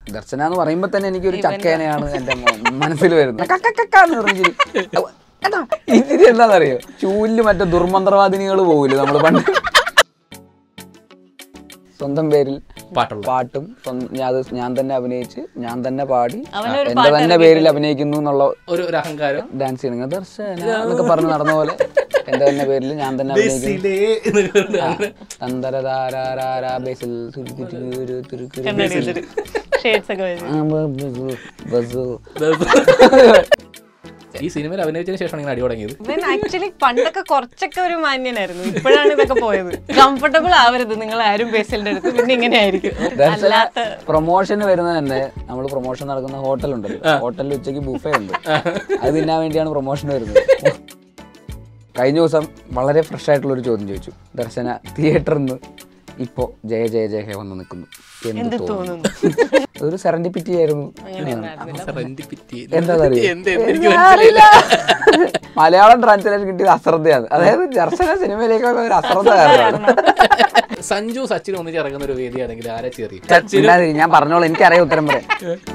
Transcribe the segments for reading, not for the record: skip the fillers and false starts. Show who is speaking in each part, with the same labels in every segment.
Speaker 1: ദർശന എന്ന് പറയുമ്പോ തന്നെ എനിക്കൊരു ചക്കേനയാണ് എന്റെ മനസ്സിൽ വരുന്നത്. ഇത് എന്താണെന്നറിയോ, ചൂലില് മറ്റേ ദുർമന്ത്രവാദിനികൾ പോകില്ല നമ്മള് പണ്ട്. സ്വന്തം പേരിൽ പാട്ടും ഞാൻ തന്നെ അഭിനയിച്ച് ഞാൻ തന്നെ പാടി എന്റെ തന്നെ പേരിൽ അഭിനയിക്കുന്നു എന്നുള്ള ഒരു അഹങ്കാരം ഡാൻസ് ചെയ്യണം. ദർശന എന്നൊക്കെ പറഞ്ഞ് നടന്ന പോലെ എന്റെ തന്നെ പേരിൽ ഞാൻ തന്നെ
Speaker 2: ഈ സിനിമയിൽ അഭിനയിച്ചതിന് ശേഷമാണ് ഇങ്ങനെ അടി തുടങ്ങിയത്.
Speaker 3: ആക്ച്വലി പണ്ടൊക്കെ കുറച്ചൊക്കെ ഒരു മാന്യനായിരുന്നു, ഇപ്പോഴാണ് ഇതൊക്കെ പോയത്. കംഫർട്ടബിൾ ആവരുത് നിങ്ങൾ ആരും ബേസിലിന്റെ അടുത്ത്, പിന്നെ ഇങ്ങനെ ആയിരിക്കും.
Speaker 1: പ്രൊമോഷന് വരുന്നത് തന്നെ നമ്മൾ പ്രൊമോഷൻ നടക്കുന്ന ഹോട്ടലുണ്ടല്ലോ, ഹോട്ടലിൽ ഉച്ചയ്ക്ക് ബുഫേ ഉണ്ട്, അത് തിന്നാൻ വേണ്ടിയാണ് പ്രൊമോഷൻ വരുന്നത്. കഴിഞ്ഞ ദിവസം വളരെ ഫ്രഷ് ആയിട്ടുള്ള ഒരു ചോദ്യം ചോദിച്ചു, ദർശന തിയേറ്ററിൽ നിന്ന് ഇപ്പോ ജയ ജയ ജയ ഹേ വന്ന് നിൽക്കുന്നു, എന്ത് തോന്നുന്നു? ഒരു സെറൻഡിപ്പിറ്റി ആയിരുന്നു. മലയാളം ട്രാൻസ്ലേഷൻ കിട്ടിയത് അശ്രദ്ധയാണ്, അതായത് ദർശന സിനിമയിലേക്കുള്ള ഒരു അശ്രദ്ധ കാരണമാണ്.
Speaker 2: സഞ്ജു സച്ചിൻ ഒന്നിച്ച് ഇറങ്ങുന്ന ഒരു വേദിയാണെങ്കിൽ ആരെ ചെറിയ
Speaker 1: ഞാൻ പറഞ്ഞോളൂ, എനിക്കറിയാം ഉത്തരം പറയാം.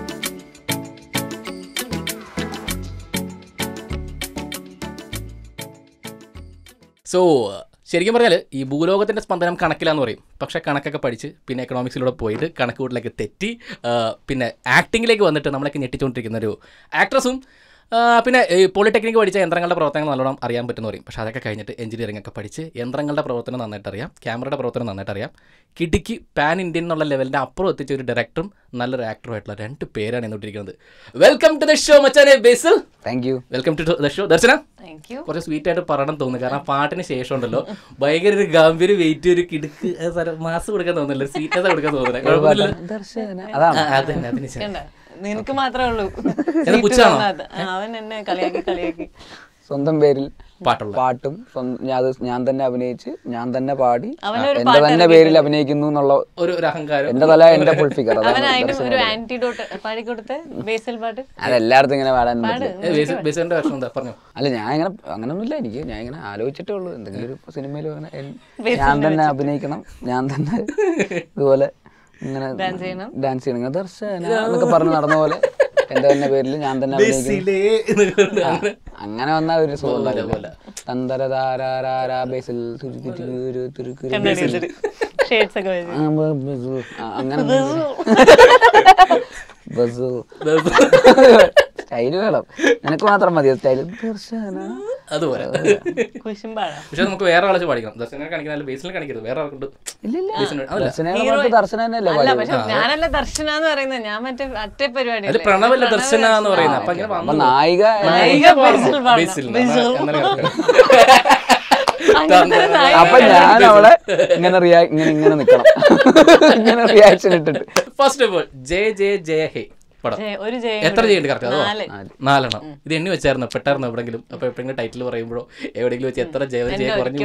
Speaker 2: സോ ശരിക്കും പറഞ്ഞാൽ ഈ ഭൂലോകത്തിൻ്റെ സ്പന്ദനം കണക്കിലാന്ന് പറയും. പക്ഷേ കണക്കൊക്കെ പഠിച്ച് പിന്നെ എക്കണോമിക്സിലൂടെ പോയിട്ട് കണക്ക് കൂട്ടിലേക്ക് തെറ്റി പിന്നെ ആക്ടിങ്ങിലേക്ക് വന്നിട്ട് നമ്മളൊക്കെ ഞെട്ടിച്ചുകൊണ്ടിരിക്കുന്ന ഒരു ആക്ട്രസും പിന്നെ ഈ പോളിടെക്നിക്ക് പഠിച്ച യന്ത്രങ്ങളുടെ പ്രവർത്തനങ്ങൾ നല്ലോണം അറിയാൻ പറ്റുമെന്ന് പറയും. പക്ഷേ അതൊക്കെ കഴിഞ്ഞിട്ട് എഞ്ചിനീയറിംഗ് ഒക്കെ പഠിച്ച് യന്ത്രങ്ങളുടെ പ്രവർത്തനം നന്നായിട്ട് അറിയാം, ക്യാമറയുടെ പ്രവർത്തനം നന്നായിട്ട് അറിയാം. കിടുക്കി പാൻ ഇന്ത്യൻ എന്നുള്ള ലെവലിൻ്റെ അപ്പുറം എത്തിച്ച ഒരു ഡയറക്ടറും നല്ലൊരു ആക്ടറുമായിട്ടുള്ള രണ്ട് പേരാണ് എന്നിട്ടിരിക്കുന്നത്. വെൽക്കം ടു ദ ഷോ മച്ചാനെ Basil.
Speaker 1: Thank you.
Speaker 2: Welcome to the show Darshana. കുറച്ച് സ്വീറ്റ് ആയിട്ട് പറയണം തോന്നുന്നു, കാരണം പാട്ടിന് ശേഷം ഉണ്ടല്ലോ ഭയങ്കര ഒരു ഗംഭീര വെയിറ്റ്, ഒരു കിടുക്ക് മാസ് കൊടുക്കാൻ തോന്നുന്നില്ല, സ്വീറ്റ്നെസ് കൊടുക്കാൻ തോന്നുന്നില്ല. അതിന്
Speaker 3: നിനക്ക് മാത്രമേ ഉള്ളൂ. അവൻ എന്നെ കളിയാക്കി
Speaker 1: സ്വന്തം പേരിൽ പാട്ടും ഞാൻ തന്നെ അഭിനയിച്ച് ഞാൻ തന്നെ പാടി എന്റെ തന്നെ പേരിൽ അഭിനയിക്കുന്നു എന്നുള്ള ഒരു അഹങ്കാരം എന്റെ തല എന്റെ ഫുൾ ഫിഗർ. അതെല്ലായിടത്തും ഇങ്ങനെ പാടാൻ അല്ല, ഞാൻ ഇങ്ങനെ അങ്ങനൊന്നുമില്ല, എനിക്ക് ഞാൻ ഇങ്ങനെ ആലോചിച്ചിട്ടേ ഉള്ളൂ എന്തെങ്കിലും ഒരു സിനിമയിൽ ഞാൻ തന്നെ അഭിനയിക്കണം, ഞാൻ തന്നെ ഇതുപോലെ ഇങ്ങനെ ഡാൻസ് ചെയ്യണം. ദർശന എന്നൊക്കെ പറഞ്ഞ് നടന്ന പോലെ എന്റെ തന്നെ പേരിൽ ഞാൻ തന്നെ അങ്ങനെ വന്ന ഒരു സുഖം ഉണ്ടാവില്ല. അങ്ങനെ സ്റ്റൈല് വേണം, നിനക്ക് മാത്രം മതി സ്റ്റൈല്. ദർശന
Speaker 2: അതുപോലെ പക്ഷെ നമുക്ക് വേറെ ആളെ പഠിക്കണം. ദർശനം കാണിക്കുന്ന ബേസിൽ കാണിക്കരുത്, വേറെ ആൾക്കുണ്ട്.
Speaker 3: ഞാനല്ല ദർശന എന്ന് പറയുന്നത്, ഞാൻ മറ്റേ അറ്റേ പരിപാടി
Speaker 2: പ്രണവല്ല ദർശന എന്ന് പറയുന്നത്.
Speaker 1: അപ്പൊ നായിക അപ്പൊ ഞാൻ അവിടെ ഇങ്ങനെ ഇങ്ങനെ നിക്കണം, ഇങ്ങനെ റിയാക്ഷൻ ഇട്ടിട്ട്.
Speaker 2: First of all Jaya Jaya Jaya Hey പടം എത്ര ചെയ്യുന്നുണ്ട്? കറക്റ്റ് അതോ 4 ഇത് എണ്ണി വെച്ചായിരുന്നു പെട്ടായിരുന്നു എവിടെങ്കിലും? അപ്പൊ എപ്പോഴെങ്കിലും ടൈറ്റിൽ പറയുമ്പോഴോ എവിടെയെങ്കിലും വെച്ച് എത്ര ജയ ജയ കുറഞ്ഞു?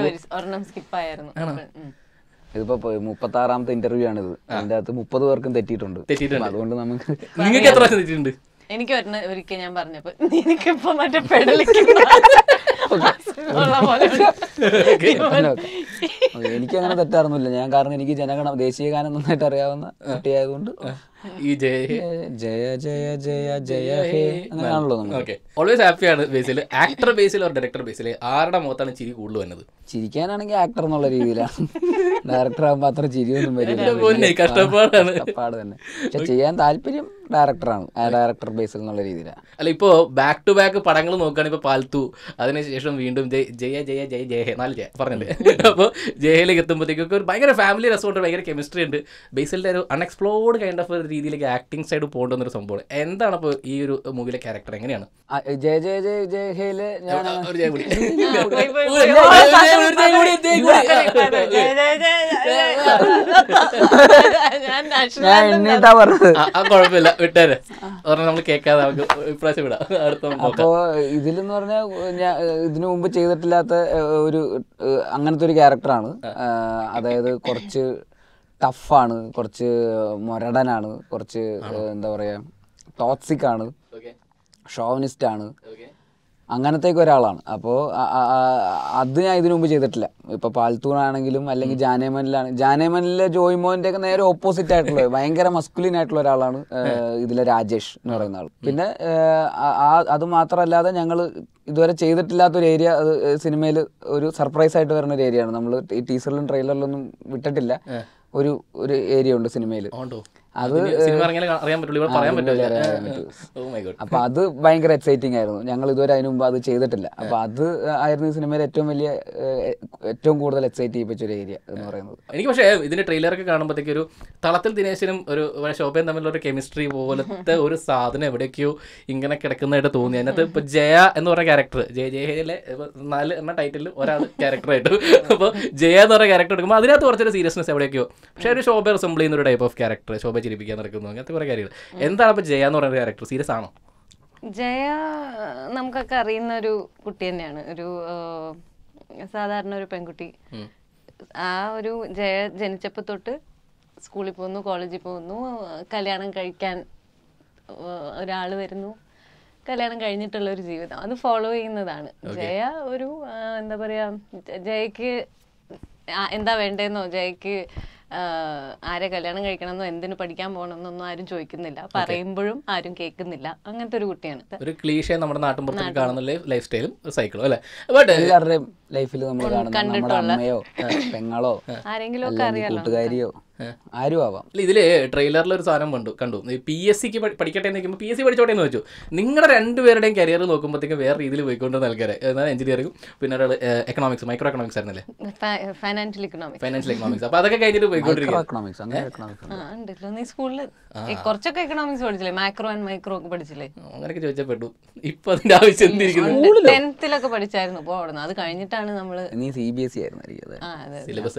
Speaker 1: ഇതിപ്പോ 36ാമത്തെ ഇന്റർവ്യൂ ആണിത്, അതിന്റെ അകത്ത് 30 പേർക്കും തെറ്റിയിട്ടുണ്ട്. അതുകൊണ്ട് നമുക്ക്
Speaker 2: നിങ്ങൾക്ക് എത്ര പ്രാവശ്യം തെറ്റിയിട്ടുണ്ട്?
Speaker 3: എനിക്ക് ഒരിക്കൽ ഞാൻ പറഞ്ഞപ്പോ എനിക്കിപ്പോ മറ്റേ പെടലിക്ക്
Speaker 1: എനിക്ക് അങ്ങനെ തെറ്റാറൊന്നുമില്ല ഞാൻ, കാരണം എനിക്ക് ജനഗണം ദേശീയ ഗാനം നന്നായിട്ട് അറിയാവുന്ന കുട്ടിയായതുകൊണ്ട്
Speaker 2: ഈ ജയ
Speaker 1: ജയ ജയ ജയ ജയ ഹേ അങ്ങനെയാണല്ലോ.
Speaker 2: ഓൾവേസ് ഹാപ്പിയാണ് ബേസിൽ. ആക്ടർ ബേസിൽ ഒരു ഡയറക്ടർ ബേസിൽ ആരുടെ മുഖത്താണ് ചിരി കൂടുതൽ വന്നത്?
Speaker 1: ചിരിക്കാനാണെങ്കിൽ ആക്ടർ എന്നുള്ള രീതിയിലാണ്, ഡയറക്ടർ ആകുമ്പോ അത്ര ചിരിയൊന്നും വരില്ല,
Speaker 2: കഷ്ടപ്പാടാണ്
Speaker 1: തന്നെ. പക്ഷെ ചെയ്യാൻ താല്പര്യം ഡയറക്ടറാണ്, ഡയറക്ടർ ബേസിൽ എന്നുള്ള രീതിയിലാണ്.
Speaker 2: അല്ല, ഇപ്പോൾ ബാക്ക് ടു ബാക്ക് പടങ്ങൾ നോക്കുകയാണെങ്കിൽ ഇപ്പോൾ പാൽത്തു, അതിനുശേഷം വീണ്ടും ജയ ജയ ജയ ജയ ഹേ 4 ജയ പറഞ്ഞില്ലേ. അപ്പോൾ ജയയിലേക്ക് എത്തുമ്പോഴത്തേക്കൊക്കെ ഒരു ഭയങ്കര ഫാമിലി രസമുണ്ട്, ഭയങ്കര കെമിസ്ട്രി ഉണ്ട്. ബേസിലിൻ്റെ ഒരു അൺഎക്സ്പ്ലോർഡ് കൈൻഡ് ഓഫ് രീതിയിലേക്ക് ആക്ടിങ് സൈഡ് പോകേണ്ടുന്നൊരു സംഭവം. എന്താണ് അപ്പോൾ ഈ ഒരു മൂവിയിലെ ക്യാരക്ടർ എങ്ങനെയാണ്?
Speaker 1: ജയ ജയ ജയ ജയ ഹേയില് ഞാൻ എണ്ണീട്ടാ പറഞ്ഞത്.
Speaker 2: കുഴപ്പമില്ല, വിട്ടേരെ, നമ്മൾ കേൾക്കാതെ ഇപ്രാവശ്യം വിടാം.
Speaker 1: അപ്പോ ഇതിലെന്ന് പറഞ്ഞാൽ ഞാൻ ഇതിനു മുമ്പ് ചെയ്തിട്ടില്ലാത്ത ഒരു അങ്ങനത്തെ ഒരു ക്യാരക്ടറാണ്. അതായത് കുറച്ച് ടഫാണ്, കുറച്ച് മൊരടനാണ്, കുറച്ച് എന്താ പറയാ ടോക്സിക് ആണ്, ഷോവനിസ്റ്റ് ആണ്. അങ്ങനത്തേക്ക് ഒരാളാണ്. അപ്പോൾ അത് ഞാൻ ഇതിനു മുമ്പ് ചെയ്തിട്ടില്ല. ഇപ്പോൾ പാൽത്തൂണാണെങ്കിലും അല്ലെങ്കിൽ ജാനേമനിലെ ജോയ്മോൻ്റെ ഒക്കെ നേരെ ഓപ്പോസിറ്റ് ആയിട്ടുള്ള ഭയങ്കര മസ്കുലിൻ ആയിട്ടുള്ള ഒരാളാണ് ഇതിലെ രാജേഷ് എന്ന് പറയുന്ന ആൾ. പിന്നെ അത് മാത്രമല്ലാതെ ഞങ്ങൾ ഇതുവരെ ചെയ്തിട്ടില്ലാത്തൊരു ഏരിയ, അത് സിനിമയിൽ ഒരു സർപ്രൈസ് ആയിട്ട് വരുന്ന ഒരു ഏരിയയാണ്. നമ്മൾ ഈ ടീസറിലും ട്രെയിലറിലൊന്നും വിട്ടിട്ടില്ല. ഒരു ഏരിയ ഉണ്ട് സിനിമയിൽ. അത് അപ്പൊ അത് ഭയങ്കര എക്സൈറ്റിംഗ് ആയിരുന്നു. ഞങ്ങൾ ഇതുവരെ അതിന് മുമ്പ് അത് ചെയ്തിട്ടില്ല. അപ്പൊ അത് ആയിരുന്നു ഈ സിനിമയിൽ ഏറ്റവും കൂടുതൽ എക്സൈറ്റ് ചെയ്യിപ്പിച്ച ഒരു ഏരിയ എന്ന് പറയുന്നത്.
Speaker 2: എനിക്ക് പക്ഷേ ഇതിന്റെ ട്രെയിലറൊക്കെ കാണുമ്പോഴത്തേക്ക് ഒരു തളത്തിൽ ദിനേശനും ഒരു ശോഭയും തമ്മിലുള്ള ഒരു കെമിസ്ട്രി പോലത്തെ ഒരു സാധനം എവിടെയൊക്കെയോ ഇങ്ങനെ കിടക്കുന്നതായിട്ട് തോന്നി. അതിനകത്ത് ഇപ്പൊ ജയ എന്ന് പറഞ്ഞ ക്യാരക്ടർ, ജയയിലെ 4 എന്ന ടൈറ്റിൽ ഒരാൾ ക്യാരക്ടറായിട്ട്, അപ്പോൾ ജയ എന്ന് പറഞ്ഞ ക്യാരക്ടർ എടുക്കുമ്പോൾ അതിനകത്ത് കുറച്ചൊരു സീരിയസ്നെസ് എവിടെയൊക്കെയോ, പക്ഷേ ഒരു ശോഭ റിസംബിൾ ചെയ്യുന്ന ഒരു ടൈപ്പ് ഓഫ് ക്യാരക്ടർ, ശോഭ ചിരിപ്പിക്കാൻ നടക്കുന്നു, അങ്ങനത്തെ കുറേ കാര്യങ്ങൾ. എന്താണ് അപ്പോൾ ജയ എന്ന് പറയുന്ന ക്യാരക്ടർ? സീരിയസ് ആണോ?
Speaker 3: ജയ നമുക്കൊക്കെ അറിയുന്ന ഒരു കുട്ടി തന്നെയാണ്, ഒരു സാധാരണ ഒരു പെൺകുട്ടി. ആ ഒരു ജയ ജനിച്ചപ്പോൾ തൊട്ട് സ്കൂളിൽ പോകുന്നു, കോളേജിൽ പോകുന്നു, കല്യാണം കഴിക്കാൻ ഒരാൾ വരുന്നു, കല്യാണം കഴിഞ്ഞിട്ടുള്ള ഒരു ജീവിതം അത് ഫോളോ ചെയ്യുന്നതാണ്. ജയ ഒരു എന്താ പറയാ, ജയക്ക് എന്താ വേണ്ടതെന്നോ, ജയക്ക് ആരെ കല്യാണം കഴിക്കണമെന്നോ എന്തിനു പഠിക്കാൻ പോകണമെന്നൊന്നും ആരും ചോദിക്കുന്നില്ല, പറയുമ്പോഴും ആരും കേൾക്കുന്നില്ല. അങ്ങനത്തെ ഒരു കുട്ടിയാണ്. ഒരു
Speaker 2: ക്ലീഷേ നമ്മുടെ നാട്ടിൻപുറത്തേക്ക് കാണുന്ന ലൈഫ് സ്റ്റൈലും സൈക്കിളും അല്ലേ?
Speaker 1: എല്ലാവരുടെയും ലൈഫിൽ നമ്മൾ കാണുന്ന അമ്മയോ പെങ്ങളോ
Speaker 3: ആരെങ്കിലും ഒക്കെ അറിയാലോ,
Speaker 1: കൂട്ടുകാരിയോ ആരും ആവാം.
Speaker 2: ഇതില് ട്രെയിലറിൽ ഒരു സാധനം കണ്ടു, PSCക്ക് പഠിക്കട്ടെ എന്ന് വെക്കുമ്പോൾ PSC പഠിച്ചോട്ടെ എന്ന് വെച്ചു. നിങ്ങളുടെ രണ്ടുപേരുടെയും കരിയർ നോക്കുമ്പോഴത്തേക്കും വേറെ രീതിയിൽ പോയിക്കൊണ്ടിരുന്ന ആൾക്കാരെ, എന്നാൽ എഞ്ചിനീയറിംഗും പിന്നെ ഒരാൾ എക്കണോമിക്സ്, മൈക്രോ എക്കണോമിക്സ് ആയിരുന്നല്ലേ,
Speaker 3: ഫൈനാൻഷ്യൽ എക്കണോമിക്സ്.
Speaker 2: അപ്പൊ അതൊക്കെ കഴിഞ്ഞിട്ട് പോയിക്കൊണ്ടിരിക്കും.
Speaker 3: സ്കൂളിൽ കുറച്ചൊക്കെ എക്കണോമിക്സ് പഠിച്ചില്ലേ, മാക്രോ ആൻഡ് മൈക്രോ ഒക്കെ പഠിച്ചില്ലേ?
Speaker 2: അങ്ങനെയൊക്കെ ചോദിച്ചപ്പെട്ടു. ഇപ്പൊ അതിന്റെ ആവശ്യം എന്തിരിക്കുന്നു?
Speaker 3: 10th പഠിച്ചായിരുന്നു. അപ്പോൾ അത് കഴിഞ്ഞിട്ടാണ് നമ്മള്
Speaker 1: CBSE ആയിരുന്നു
Speaker 2: സിലബസ്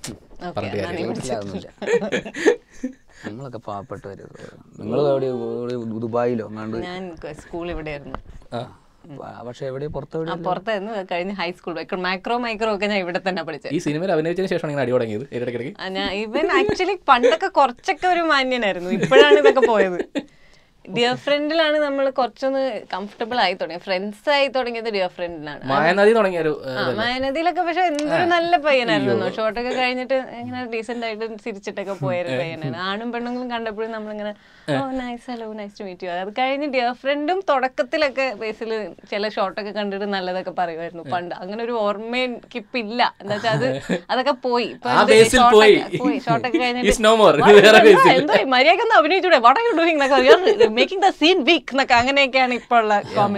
Speaker 1: നമ്മളൊക്കെ പാവപ്പെട്ടവര്. നിങ്ങൾ ദുബായിലോ?
Speaker 3: ഞാൻ സ്കൂൾ ഇവിടെയായിരുന്നു,
Speaker 1: പക്ഷെ എവിടെ
Speaker 3: പുറത്തായിരുന്നു. കഴിഞ്ഞ ഹൈസ്കൂൾ മൈക്രോ ഒക്കെ ഞാൻ ഇവിടെ തന്നെ പഠിച്ചത്.
Speaker 2: ഈ സിനിമയിൽ അഭിനയിച്ചതിന് ശേഷമാണ് അടി തുടങ്ങിയത്.
Speaker 3: ഇവൻ ആക്ച്വലി പണ്ടൊക്കെ കുറച്ചൊക്കെ ഒരു മാന്യനായിരുന്നു, ഇപ്പോഴാണ് ഇതൊക്കെ പോയത്. ഡിയർ ഫ്രണ്ടിലാണ് നമ്മൾ കുറച്ചൊന്ന് കംഫർട്ടബിൾ ആയി തുടങ്ങിയത്. ഫ്രണ്ട്സ് ആയി തുടങ്ങിയത് ഡിയർ ഫ്രണ്ടിലാണ്. മായനദിയിലൊക്കെ പക്ഷെ എന്തൊരു നല്ല പയ്യനായിരുന്നു. ഷോട്ടൊക്കെ കഴിഞ്ഞിട്ട് ഇങ്ങനെ ഡീസെന്റ് ആയിട്ട് തിരിച്ചിട്ടൊക്കെ പോയൊരു പയ്യനാണ്. ആണും പെണ്ണുങ്ങളും കണ്ടപ്പോഴും നമ്മളിങ്ങനെ nice, hello, nice to meet you. അത് കഴിഞ്ഞ് ഡിയർ ഫ്രണ്ടും തുടക്കത്തിലൊക്കെ ബേസിൽ ചില ഷോട്ടൊക്കെ കണ്ടിട്ട് നല്ലതൊക്കെ പറയുമായിരുന്നു പണ്ട്. അങ്ങനെ ഒരു ഓർമ്മ കിപ്പില്ല. എന്താ വെച്ചാൽ അതൊക്കെ പോയി. ഷോട്ടൊക്കെ കഴിഞ്ഞിട്ട് എന്തോ മര്യാദക്കൊന്ന് അഭിനയിച്ചൂടെ, what are you doing, making the scene weak എന്നൊക്കെ അങ്ങനെയൊക്കെയാണ് ഇപ്പോൾ ഉള്ള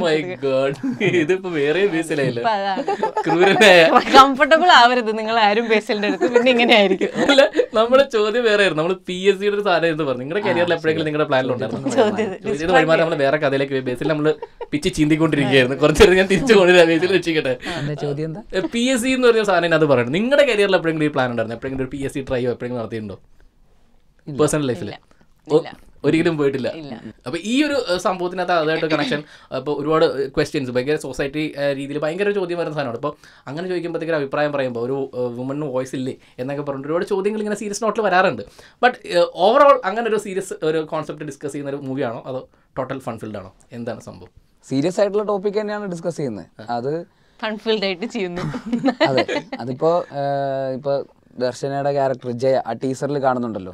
Speaker 3: കംഫർട്ടബിൾ ആവരുത് നിങ്ങൾ ആരും ബേസിലിന്റെ അടുത്ത്. പിന്നെ ഇങ്ങനെ ആയിരിക്കും.
Speaker 2: നമ്മുടെ ചോദ്യം വേറെ ആയിരുന്നു. നമ്മൾ PSCയുടെ ഒരു സാധനം എന്ന് പറഞ്ഞു. നിങ്ങളുടെ കരിയറിൽ എപ്പോഴെങ്കിലും നിങ്ങളുടെ പ്ലാനിലുണ്ടായിരുന്നു വരുമാനം നമ്മൾ വേറെ കഥയിലേക്ക് ബേസിൽ നമ്മൾ പിച്ച് ചീന്തിക്കൊണ്ടിരിക്കുകയായിരുന്നു. കുറച്ചേരം ഞാൻ തിരിച്ചു കൊണ്ടുവരാം, ബേസിൽ വെച്ചിട്ടെ. PSC എന്ന് പറഞ്ഞ സാധനം അത് പറയുന്നത്. നിങ്ങളുടെ കരിയറിൽ എപ്പോഴെങ്കിലും ഈ പ്ലാൻ ഉണ്ടായിരുന്നു? എപ്പോഴെങ്കിലും ഒരു PSC ട്രൈയോ എപ്പോഴെങ്കിലും നടത്തിയിട്ടുണ്ടോ പേഴ്സണൽ ലൈഫിൽ? ഒരിക്കലും പോയിട്ടില്ല. അപ്പൊ ഈ ഒരു സംഭവത്തിനകത്ത് അതായിട്ട് കണക്ഷൻ, അപ്പോൾ ഒരുപാട് ക്വസ്റ്റ്യൻസ്, ഭയങ്കര സൊസൈറ്റി രീതിയിൽ ഭയങ്കര ചോദ്യം വരുന്ന സാധനമാണ്. അപ്പോൾ അങ്ങനെ ചോദിക്കുമ്പോഴത്തേക്കും അഭിപ്രായം പറയുമ്പോൾ ഒരു വുമണിന് വോയിസ് ഇല്ലേ എന്നൊക്കെ പറഞ്ഞിട്ട് ഒരുപാട് ചോദ്യങ്ങൾ ഇങ്ങനെ സീരിയസ് നോട്ടിൽ വരാറുണ്ട്. ബട്ട് ഓവറോൾ അങ്ങനെ ഒരു സീരിയസ് ഒരു കോൺസെപ്റ്റ് ഡിസ്കസ് ചെയ്യുന്ന ഒരു മൂവിയാണോ അതോ ടോട്ടൽ ഫൺഫിൽഡ് ആണോ? എന്താണ് സംഭവം?
Speaker 1: സീരിയസ് ആയിട്ടുള്ള ടോപ്പിക് തന്നെയാണ് ഡിസ്കസ് ചെയ്യുന്നത്. അത്
Speaker 3: ഫൺഫിൽഡ് ആയിട്ട് ചെയ്യുന്നു.
Speaker 1: അതെ, അതിപ്പോ ദർശനയുടെ ക്യാരക്ടർ ജയ ആ ടീസറിൽ കാണുന്നുണ്ടല്ലോ.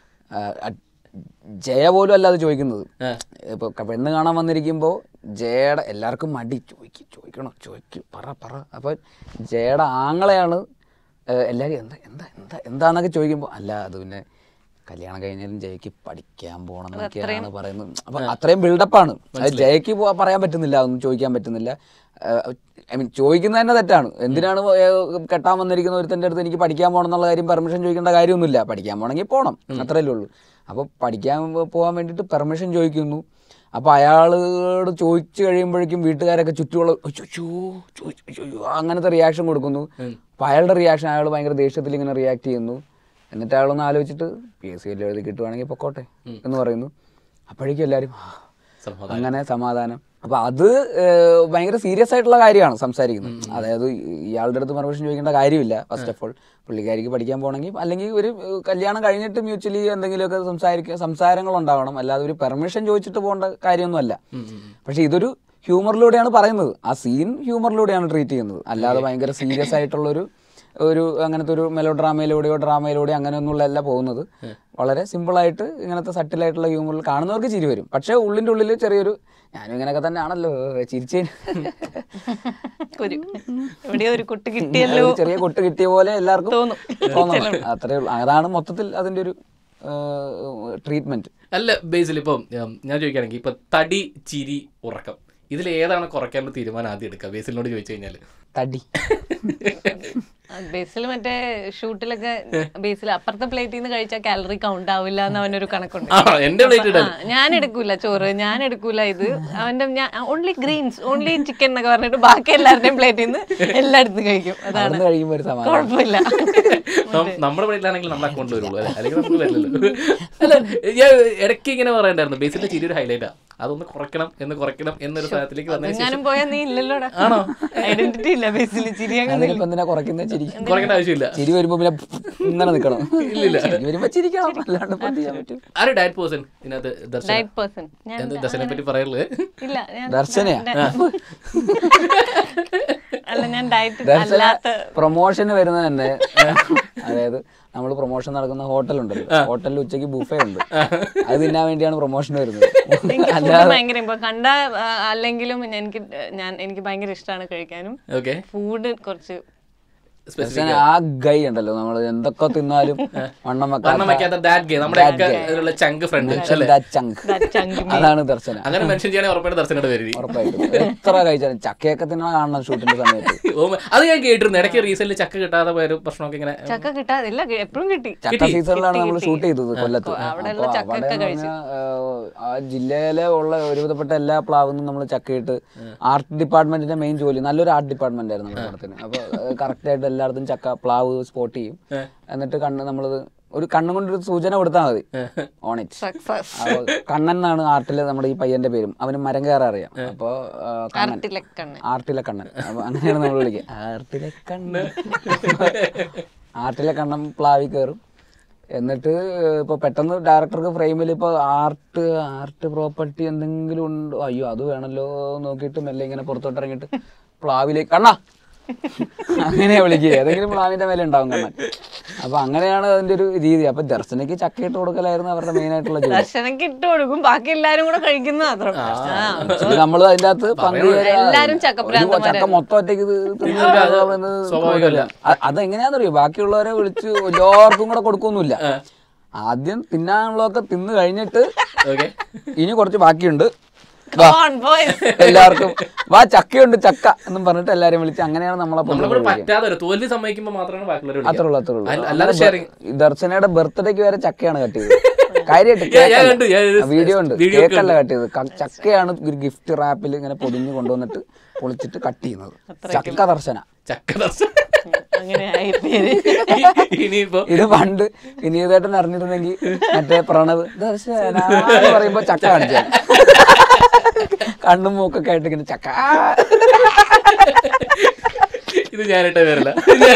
Speaker 1: ജയ പോലും അല്ല അത് ചോദിക്കുന്നത്. ഇപ്പൊ പെണ്ണ് കാണാൻ വന്നിരിക്കുമ്പോ ജയയുടെ എല്ലാവർക്കും മടി, ചോദിക്കണം പറ. അപ്പൊ ജയയുടെ ആങ്ങളെയാണ് എല്ലാവരും എന്താന്നൊക്കെ ചോദിക്കുമ്പോൾ അല്ല അത് പിന്നെ കല്യാണം കഴിഞ്ഞാലും ജയക്ക് പഠിക്കാൻ പോകണം എന്നൊക്കെയാണ് പറയുന്നത്. അപ്പൊ അത്രയും ബിൽഡപ്പാണ്. അത് ജയക്ക് പറയാൻ പറ്റുന്നില്ല, ഒന്നും ചോദിക്കാൻ പറ്റുന്നില്ല. ചോദിക്കുന്നത് തന്നെ തെറ്റാണ്. എന്തിനാണ് കെട്ടാൻ വന്നിരിക്കുന്ന ഒരുത്തൻ്റെ അടുത്ത് എനിക്ക് പഠിക്കാൻ പോകണം എന്നുള്ള കാര്യം പെർമിഷൻ ചോദിക്കേണ്ട കാര്യമൊന്നുമില്ല. പഠിക്കാൻ പോകണമെങ്കിൽ പോകണം, അത്രയല്ലേ ഉള്ളൂ. അപ്പോൾ പഠിക്കാൻ പോകാൻ വേണ്ടിയിട്ട് പെർമിഷൻ ചോദിക്കുന്നു. അപ്പോൾ അയാളോട് ചോദിച്ചു കഴിയുമ്പോഴേക്കും വീട്ടുകാരൊക്കെ ചുറ്റുമുള്ള അങ്ങനത്തെ റിയാക്ഷൻ കൊടുക്കുന്നു. അപ്പോൾ അയാളുടെ റിയാക്ഷൻ, അയാൾ ഭയങ്കര ദേഷ്യത്തിൽ ഇങ്ങനെ റിയാക്ട് ചെയ്യുന്നു. എന്നിട്ട് അയാളൊന്ന് ആലോചിച്ചിട്ട് PSC എഴുതി കിട്ടുവാണെങ്കിൽ പൊക്കോട്ടെ എന്ന് പറയുന്നു. അപ്പോഴേക്കും എല്ലാവരും അങ്ങനെ സമാധാനം. അപ്പോൾ അത് ഭയങ്കര സീരിയസ് ആയിട്ടുള്ള കാര്യമാണ് സംസാരിക്കുന്നത്. അതായത് ഇയാളുടെ അടുത്ത് പെർമിഷൻ ചോദിക്കേണ്ട കാര്യമില്ല. ഫസ്റ്റ് ഓഫ് ഓൾ പുള്ളിക്കാരിക്ക് പഠിക്കാൻ പോകണമെങ്കിൽ അല്ലെങ്കിൽ ഒരു കല്യാണം കഴിഞ്ഞിട്ട് മ്യൂച്വലി എന്തെങ്കിലുമൊക്കെ സംസാരങ്ങൾ ഉണ്ടാവണം. അല്ലാതെ ഒരു പെർമിഷൻ ചോദിച്ചിട്ട് പോകേണ്ട കാര്യമൊന്നുമല്ല. പക്ഷെ ഇതൊരു ഹ്യൂമറിലൂടെയാണ് പറയുന്നത്. ആ സീൻ ഹ്യൂമറിലൂടെയാണ് ട്രീറ്റ് ചെയ്യുന്നത്. അല്ലാതെ ഭയങ്കര സീരിയസ് ആയിട്ടുള്ളൊരു അങ്ങനത്തെ ഒരു മെലോഡ്രാമയിലൂടെയോ ഡ്രാമയിലൂടെയോ അങ്ങനെയൊന്നുള്ളതല്ല പോകുന്നത്. വളരെ സിമ്പിളായിട്ട് ഇങ്ങനത്തെ സട്ടിലായിട്ടുള്ള ഹ്യൂമറിൽ കാണുന്നവർക്ക് ചിരി വരും. പക്ഷേ ഉള്ളിൻ്റെ ഉള്ളിൽ ചെറിയൊരു ഞാനും ഇങ്ങനെയൊക്കെ തന്നെ ആണല്ലോ ചിരിച്ചേ ചെറിയ കൊട്ട് കിട്ടിയ പോലെ എല്ലാവർക്കും തോന്നണം. അത്രേ ഉള്ളൂ. അതാണ് മൊത്തത്തിൽ അതിൻ്റെ ഒരു ട്രീറ്റ്മെന്റ്.
Speaker 2: അല്ല ബേസിൽ ഇപ്പം ഞാൻ ചോദിക്കുകയാണെങ്കിൽ ഇപ്പൊ തടി, ചിരി, ഉറക്കം ഇതിൽ ഏതാണ് കുറയ്ക്കാനുള്ള തീരുമാനം ആദ്യം എടുക്കുക ബേസിലിനോട് ചോദിച്ചു കഴിഞ്ഞാൽ?
Speaker 1: തടി.
Speaker 3: ബേസിൽ മറ്റേ ഷൂട്ടിലൊക്കെ ബേസിൽ അപ്പുറത്തെ പ്ലേറ്റിൽ നിന്ന് കഴിച്ചാൽ കാലറി കൗണ്ട് ആവില്ല എന്ന് അവനൊരു കണക്കുണ്ട്. ഞാൻ എടുക്കൂല ചോറ്, ഞാൻ എടുക്കൂല ഇത്, അവന്റെ ഓൺലി ഗ്രീൻസ്, ഓൺലി ചിക്കൻ എന്നൊക്കെ പറഞ്ഞിട്ട് ബാക്കി എല്ലാവരുടെയും പ്ലേറ്റിൽ നിന്ന് എല്ലായിടത്തും കഴിക്കും. അതാണ് കുഴപ്പമില്ല.
Speaker 2: നമ്മുടെ പ്ലേറ്റിലാണെങ്കിൽ നമ്മുടെ അക്കൗണ്ടിൽ വരുള്ളൂ, അല്ലെങ്കിൽ നമുക്ക് വരില്ലല്ലോ. അല്ല ഞാൻ ഇടയ്ക്ക് ഇങ്ങനെ പറയണ്ടായിരുന്നു ബേസിന്റെ ചിരി ഒരു ഹൈലൈറ്റാ, അതൊന്ന് കുറയ്ക്കണം എന്നൊരു സാധനത്തിലേക്ക് വന്നതിന്
Speaker 3: പോയാൽ നീ ഇല്ലല്ലോടാ. ആണോ? ഐഡന്റിറ്റി ഇല്ല ബേസിൽ. ചിരി
Speaker 1: കുറയ്ക്കുന്ന
Speaker 2: കുറയ്ക്കേണ്ട ആവശ്യമില്ല.
Speaker 1: ചിരി വരുമ്പോ പിന്നെ ഇങ്ങനെ നിൽക്കണം. ഇല്ലില്ല, വരുമ്പോ ചിരിക്കണം. അല്ലാണ്ട്
Speaker 2: ആര് ഡയറ്റ് പേഴ്സൺ ഇതിനകത്ത്? ദർശനെ പറ്റി പറയുള്ളത്
Speaker 3: ഇല്ല.
Speaker 1: ദർശനയാ
Speaker 3: അല്ല, ഞാൻ ഡയറ്റ്
Speaker 1: പ്രൊമോഷന് വരുന്നത് തന്നെ. അതായത് നമ്മൾ പ്രൊമോഷൻ നടക്കുന്ന ഹോട്ടലുണ്ടല്ലോ, ഹോട്ടലിൽ ഉച്ചയ്ക്ക് ബുഫേ ഉണ്ട്. അത് തിന്നാൻ വേണ്ടിയാണ് പ്രൊമോഷൻ വരുന്നത്.
Speaker 3: ഭയങ്കര ഇപ്പൊ കണ്ട അല്ലെങ്കിലും എനിക്ക് ഭയങ്കര ഇഷ്ടമാണ് കഴിക്കാനും. ഫുഡ് കുറച്ച്
Speaker 1: ആ ഗൈ ഉണ്ടല്ലോ, നമ്മൾ എന്തൊക്കെ തിന്നാലും വണ്ണം വെക്കാത്ത അതാണ് ദർശന. ഉറപ്പായിട്ടും എത്ര കഴിച്ചാലും ചക്കയൊക്കെ തിന്നാൻ കാണണം ഷൂട്ടിന്റെ സമയത്ത്.
Speaker 2: അത് ഞാൻ കേട്ടിരുന്നു. ഇടയ്ക്ക് റീസെന്റ് ചക്ക കിട്ടാതെ പോയൊരു പ്രശ്നമൊക്കെ ഇങ്ങനെ.
Speaker 3: ചക്ക കിട്ടാതില്ല, എപ്പോഴും കിട്ടി.
Speaker 1: ചക്ക സീസണിലാണ് നമ്മൾ ഷൂട്ട് ചെയ്തത് കൊല്ലത്ത്. ആ ജില്ലയിലെ ഉള്ള ഒരുവിധപ്പെട്ട എല്ലാ പ്ലാവിനും നമ്മൾ ചക്കയിട്ട്. ആർട്ട് ഡിപ്പാർട്ട്മെന്റിന്റെ മെയിൻ ജോലി നല്ലൊരു ആർട്ട് ഡിപ്പാർട്ട്മെന്റ് ആയിരുന്നു നമ്മുടെ പടത്തിന്. അപ്പൊ കറക്റ്റ് ആയിട്ട് എല്ലായിടത്തും ചക്ക പ്ലാവ് സ്പോട്ട് ചെയ്യും. എന്നിട്ട് നമ്മളത് ഒരു കണ്ണും കൊണ്ടൊരു സൂചന കൊടുത്താൽ മതി, ഓൺ ഇറ്റ്. കണ്ണൻ എന്നാണ് ആർട്ടിലെ നമ്മുടെ ഈ പയ്യന്റെ പേരും. അവന് മരം കയറാൻ അറിയാം. അപ്പൊ ആർട്ടിലെ കണ്ണൻ, അപ്പൊ അങ്ങനെയാണ് നമ്മൾ വിളിക്കുക. ആർട്ടിലെ കണ്ണൻ പ്ലാവി കയറും. എന്നിട്ട് ഇപ്പൊ പെട്ടെന്ന് ഡയറക്ടർക്ക് ഫ്രെയിമിൽ ഇപ്പൊ ആർട്ട് പ്രോപ്പർട്ടി എന്തെങ്കിലും ഉണ്ടോ, അയ്യോ അത് വേണല്ലോ നോക്കിയിട്ട് മെല്ലെ ഇങ്ങനെ പുറത്തോട്ട് ഇറങ്ങിയിട്ട് പ്ലാവിലേക്ക് കണ്ണാ അങ്ങനെയാ വിളിക്കുക. ഏതെങ്കിലും പ്ലാവിന്റെ മേലെ ഉണ്ടാവും കണ്ണൻ. അപ്പൊ അങ്ങനെയാണ് അതിന്റെ ഒരു രീതി. അപ്പൊ ദർശനയ്ക്ക് ചക്ക ഇട്ട് കൊടുക്കലായിരുന്നു അവരുടെ മെയിൻ ആയിട്ടുള്ള ജോലി.
Speaker 3: ദർശനയ്ക്ക് ഇട്ട് കൊടുക്കും, ബാക്കി എല്ലാരും കൂടെ കഴിക്കുന്ന
Speaker 1: നമ്മള് അതിന്റെ അകത്ത് ചക്ക മൊത്തം ഒറ്റയ്ക്ക് അതെങ്ങനെയാണെന്നറിയോ, ബാക്കിയുള്ളവരെ വിളിച്ച് എല്ലാവർക്കും കൂടെ കൊടുക്കൊന്നുമില്ല. ആദ്യം തിന്നാനുള്ളതൊക്കെ തിന്ന് കഴിഞ്ഞിട്ട് ഇനി കുറച്ച് ബാക്കിയുണ്ട്, എല്ലാവർക്കും വാ ചക്കയുണ്ട് ചക്ക എന്നും പറഞ്ഞിട്ട് എല്ലാരും വിളിച്ച് അങ്ങനെയാണ് നമ്മളെ. അത്രേ ഉള്ളൂ. ദർശനയുടെ ബർത്ത്ഡേക്ക് വരെ ചക്കയാണ് കട്ട് ചെയ്തത്. കാര്യമായിട്ട് വീഡിയോ ഉണ്ട്, കേക്കല്ല കട്ട് ചെയ്തത്, ചക്കയാണ് ഒരു ഗിഫ്റ്റ് റാപ്പിൽ ഇങ്ങനെ പൊതിഞ്ഞ് കൊണ്ടുവന്നിട്ട് പൊളിച്ചിട്ട് കട്ട് ചെയ്യുന്നത്. ചക്ക ദർശന. ഇത് പണ്ട് വിനീതേട്ടൻ അറിഞ്ഞിരുന്നെങ്കിൽ മറ്റേ പ്രണവ് ദർശന പറയുമ്പോ ചക്ക കാണിച്ച കണ്ണും മൂക്കൊക്കെ ആയിട്ട് ഇങ്ങനെ ചക്ക.
Speaker 2: ഇത് ഞാനിട്ട പേരല്ല,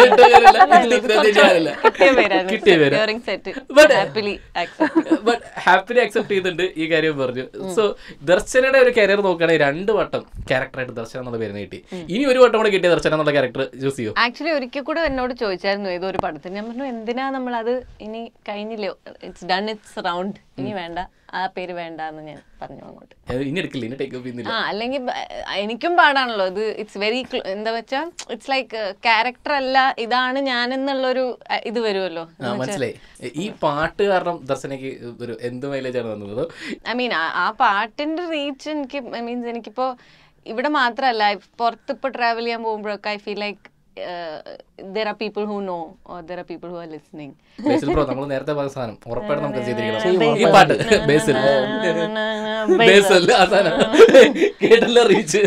Speaker 2: ഹാപ്പിലി അക്സെപ്റ്റ് ചെയ്തിട്ടുണ്ട് ഈ കാര്യം പറഞ്ഞു. സോ ദർശനയുടെ ഒരു കരിയർ നോക്കുകയാണെങ്കിൽ 2 വട്ടം ക്യാരക്ടറായിട്ട് ദർശന എന്നുള്ള പേര് കിട്ടി. ഇനി ഒരു വട്ടം കൂടെ കിട്ടിയ ദർശന എന്നുള്ള ക്യാരക്ടർ ചൂസ് ചെയ്യോ?
Speaker 3: ആക്ച്വലി ഒരിക്കൽ കൂടെ എന്നോട് ചോദിച്ചായിരുന്നു ഏതൊരു പടത്തിന്. ഞാൻ പറഞ്ഞു എന്തിനാ നമ്മളത്, ഇനി കഴിഞ്ഞില്ലോ, ഇറ്റ്സ് ഡൺ, ഇറ്റ്സ് റൗണ്ട്, ഇനി വേണ്ട, ആ പേര് വേണ്ട എന്ന് ഞാൻ പറഞ്ഞു അങ്ങോട്ട്. അല്ലെങ്കിൽ എനിക്കും പാടാണല്ലോ ഇത്. ഇറ്റ്സ് വെരി എന്താ വെച്ചാ ഇറ്റ്സ് ലൈക്ക് ക്യാരക്ടർ അല്ല, ഇതാണ് ഞാൻ എന്നുള്ളൊരു ഇത് വരുമല്ലോ.
Speaker 2: മനസ്സിലായി. ഈ പാട്ട് കാരണം ദർശനയ്ക്ക് ഒരു എന്ത് മൈലേജ് ആണ് തന്നത്?
Speaker 3: ഐ മീൻ ആ പാട്ടിന്റെ റീച്ച് എനിക്ക്, മീൻസ് എനിക്കിപ്പോ ഇവിടെ മാത്രമല്ല, പുറത്ത് ഇപ്പൊ ട്രാവൽ ചെയ്യാൻ പോകുമ്പോഴൊക്കെ I feel like there are people who know or there are people who are listening.
Speaker 2: Basil bro നമ്മൾ നേരത്തെ പറഞ്ഞ സാധനം ഉറപ്പായിട്ട് നമുക്ക് ചെയ്തിരിക്കണം. ഈ പാട്ട് ബേസിൽ ആ സാധനം കേട്ടല്ലോ റീച്ച്.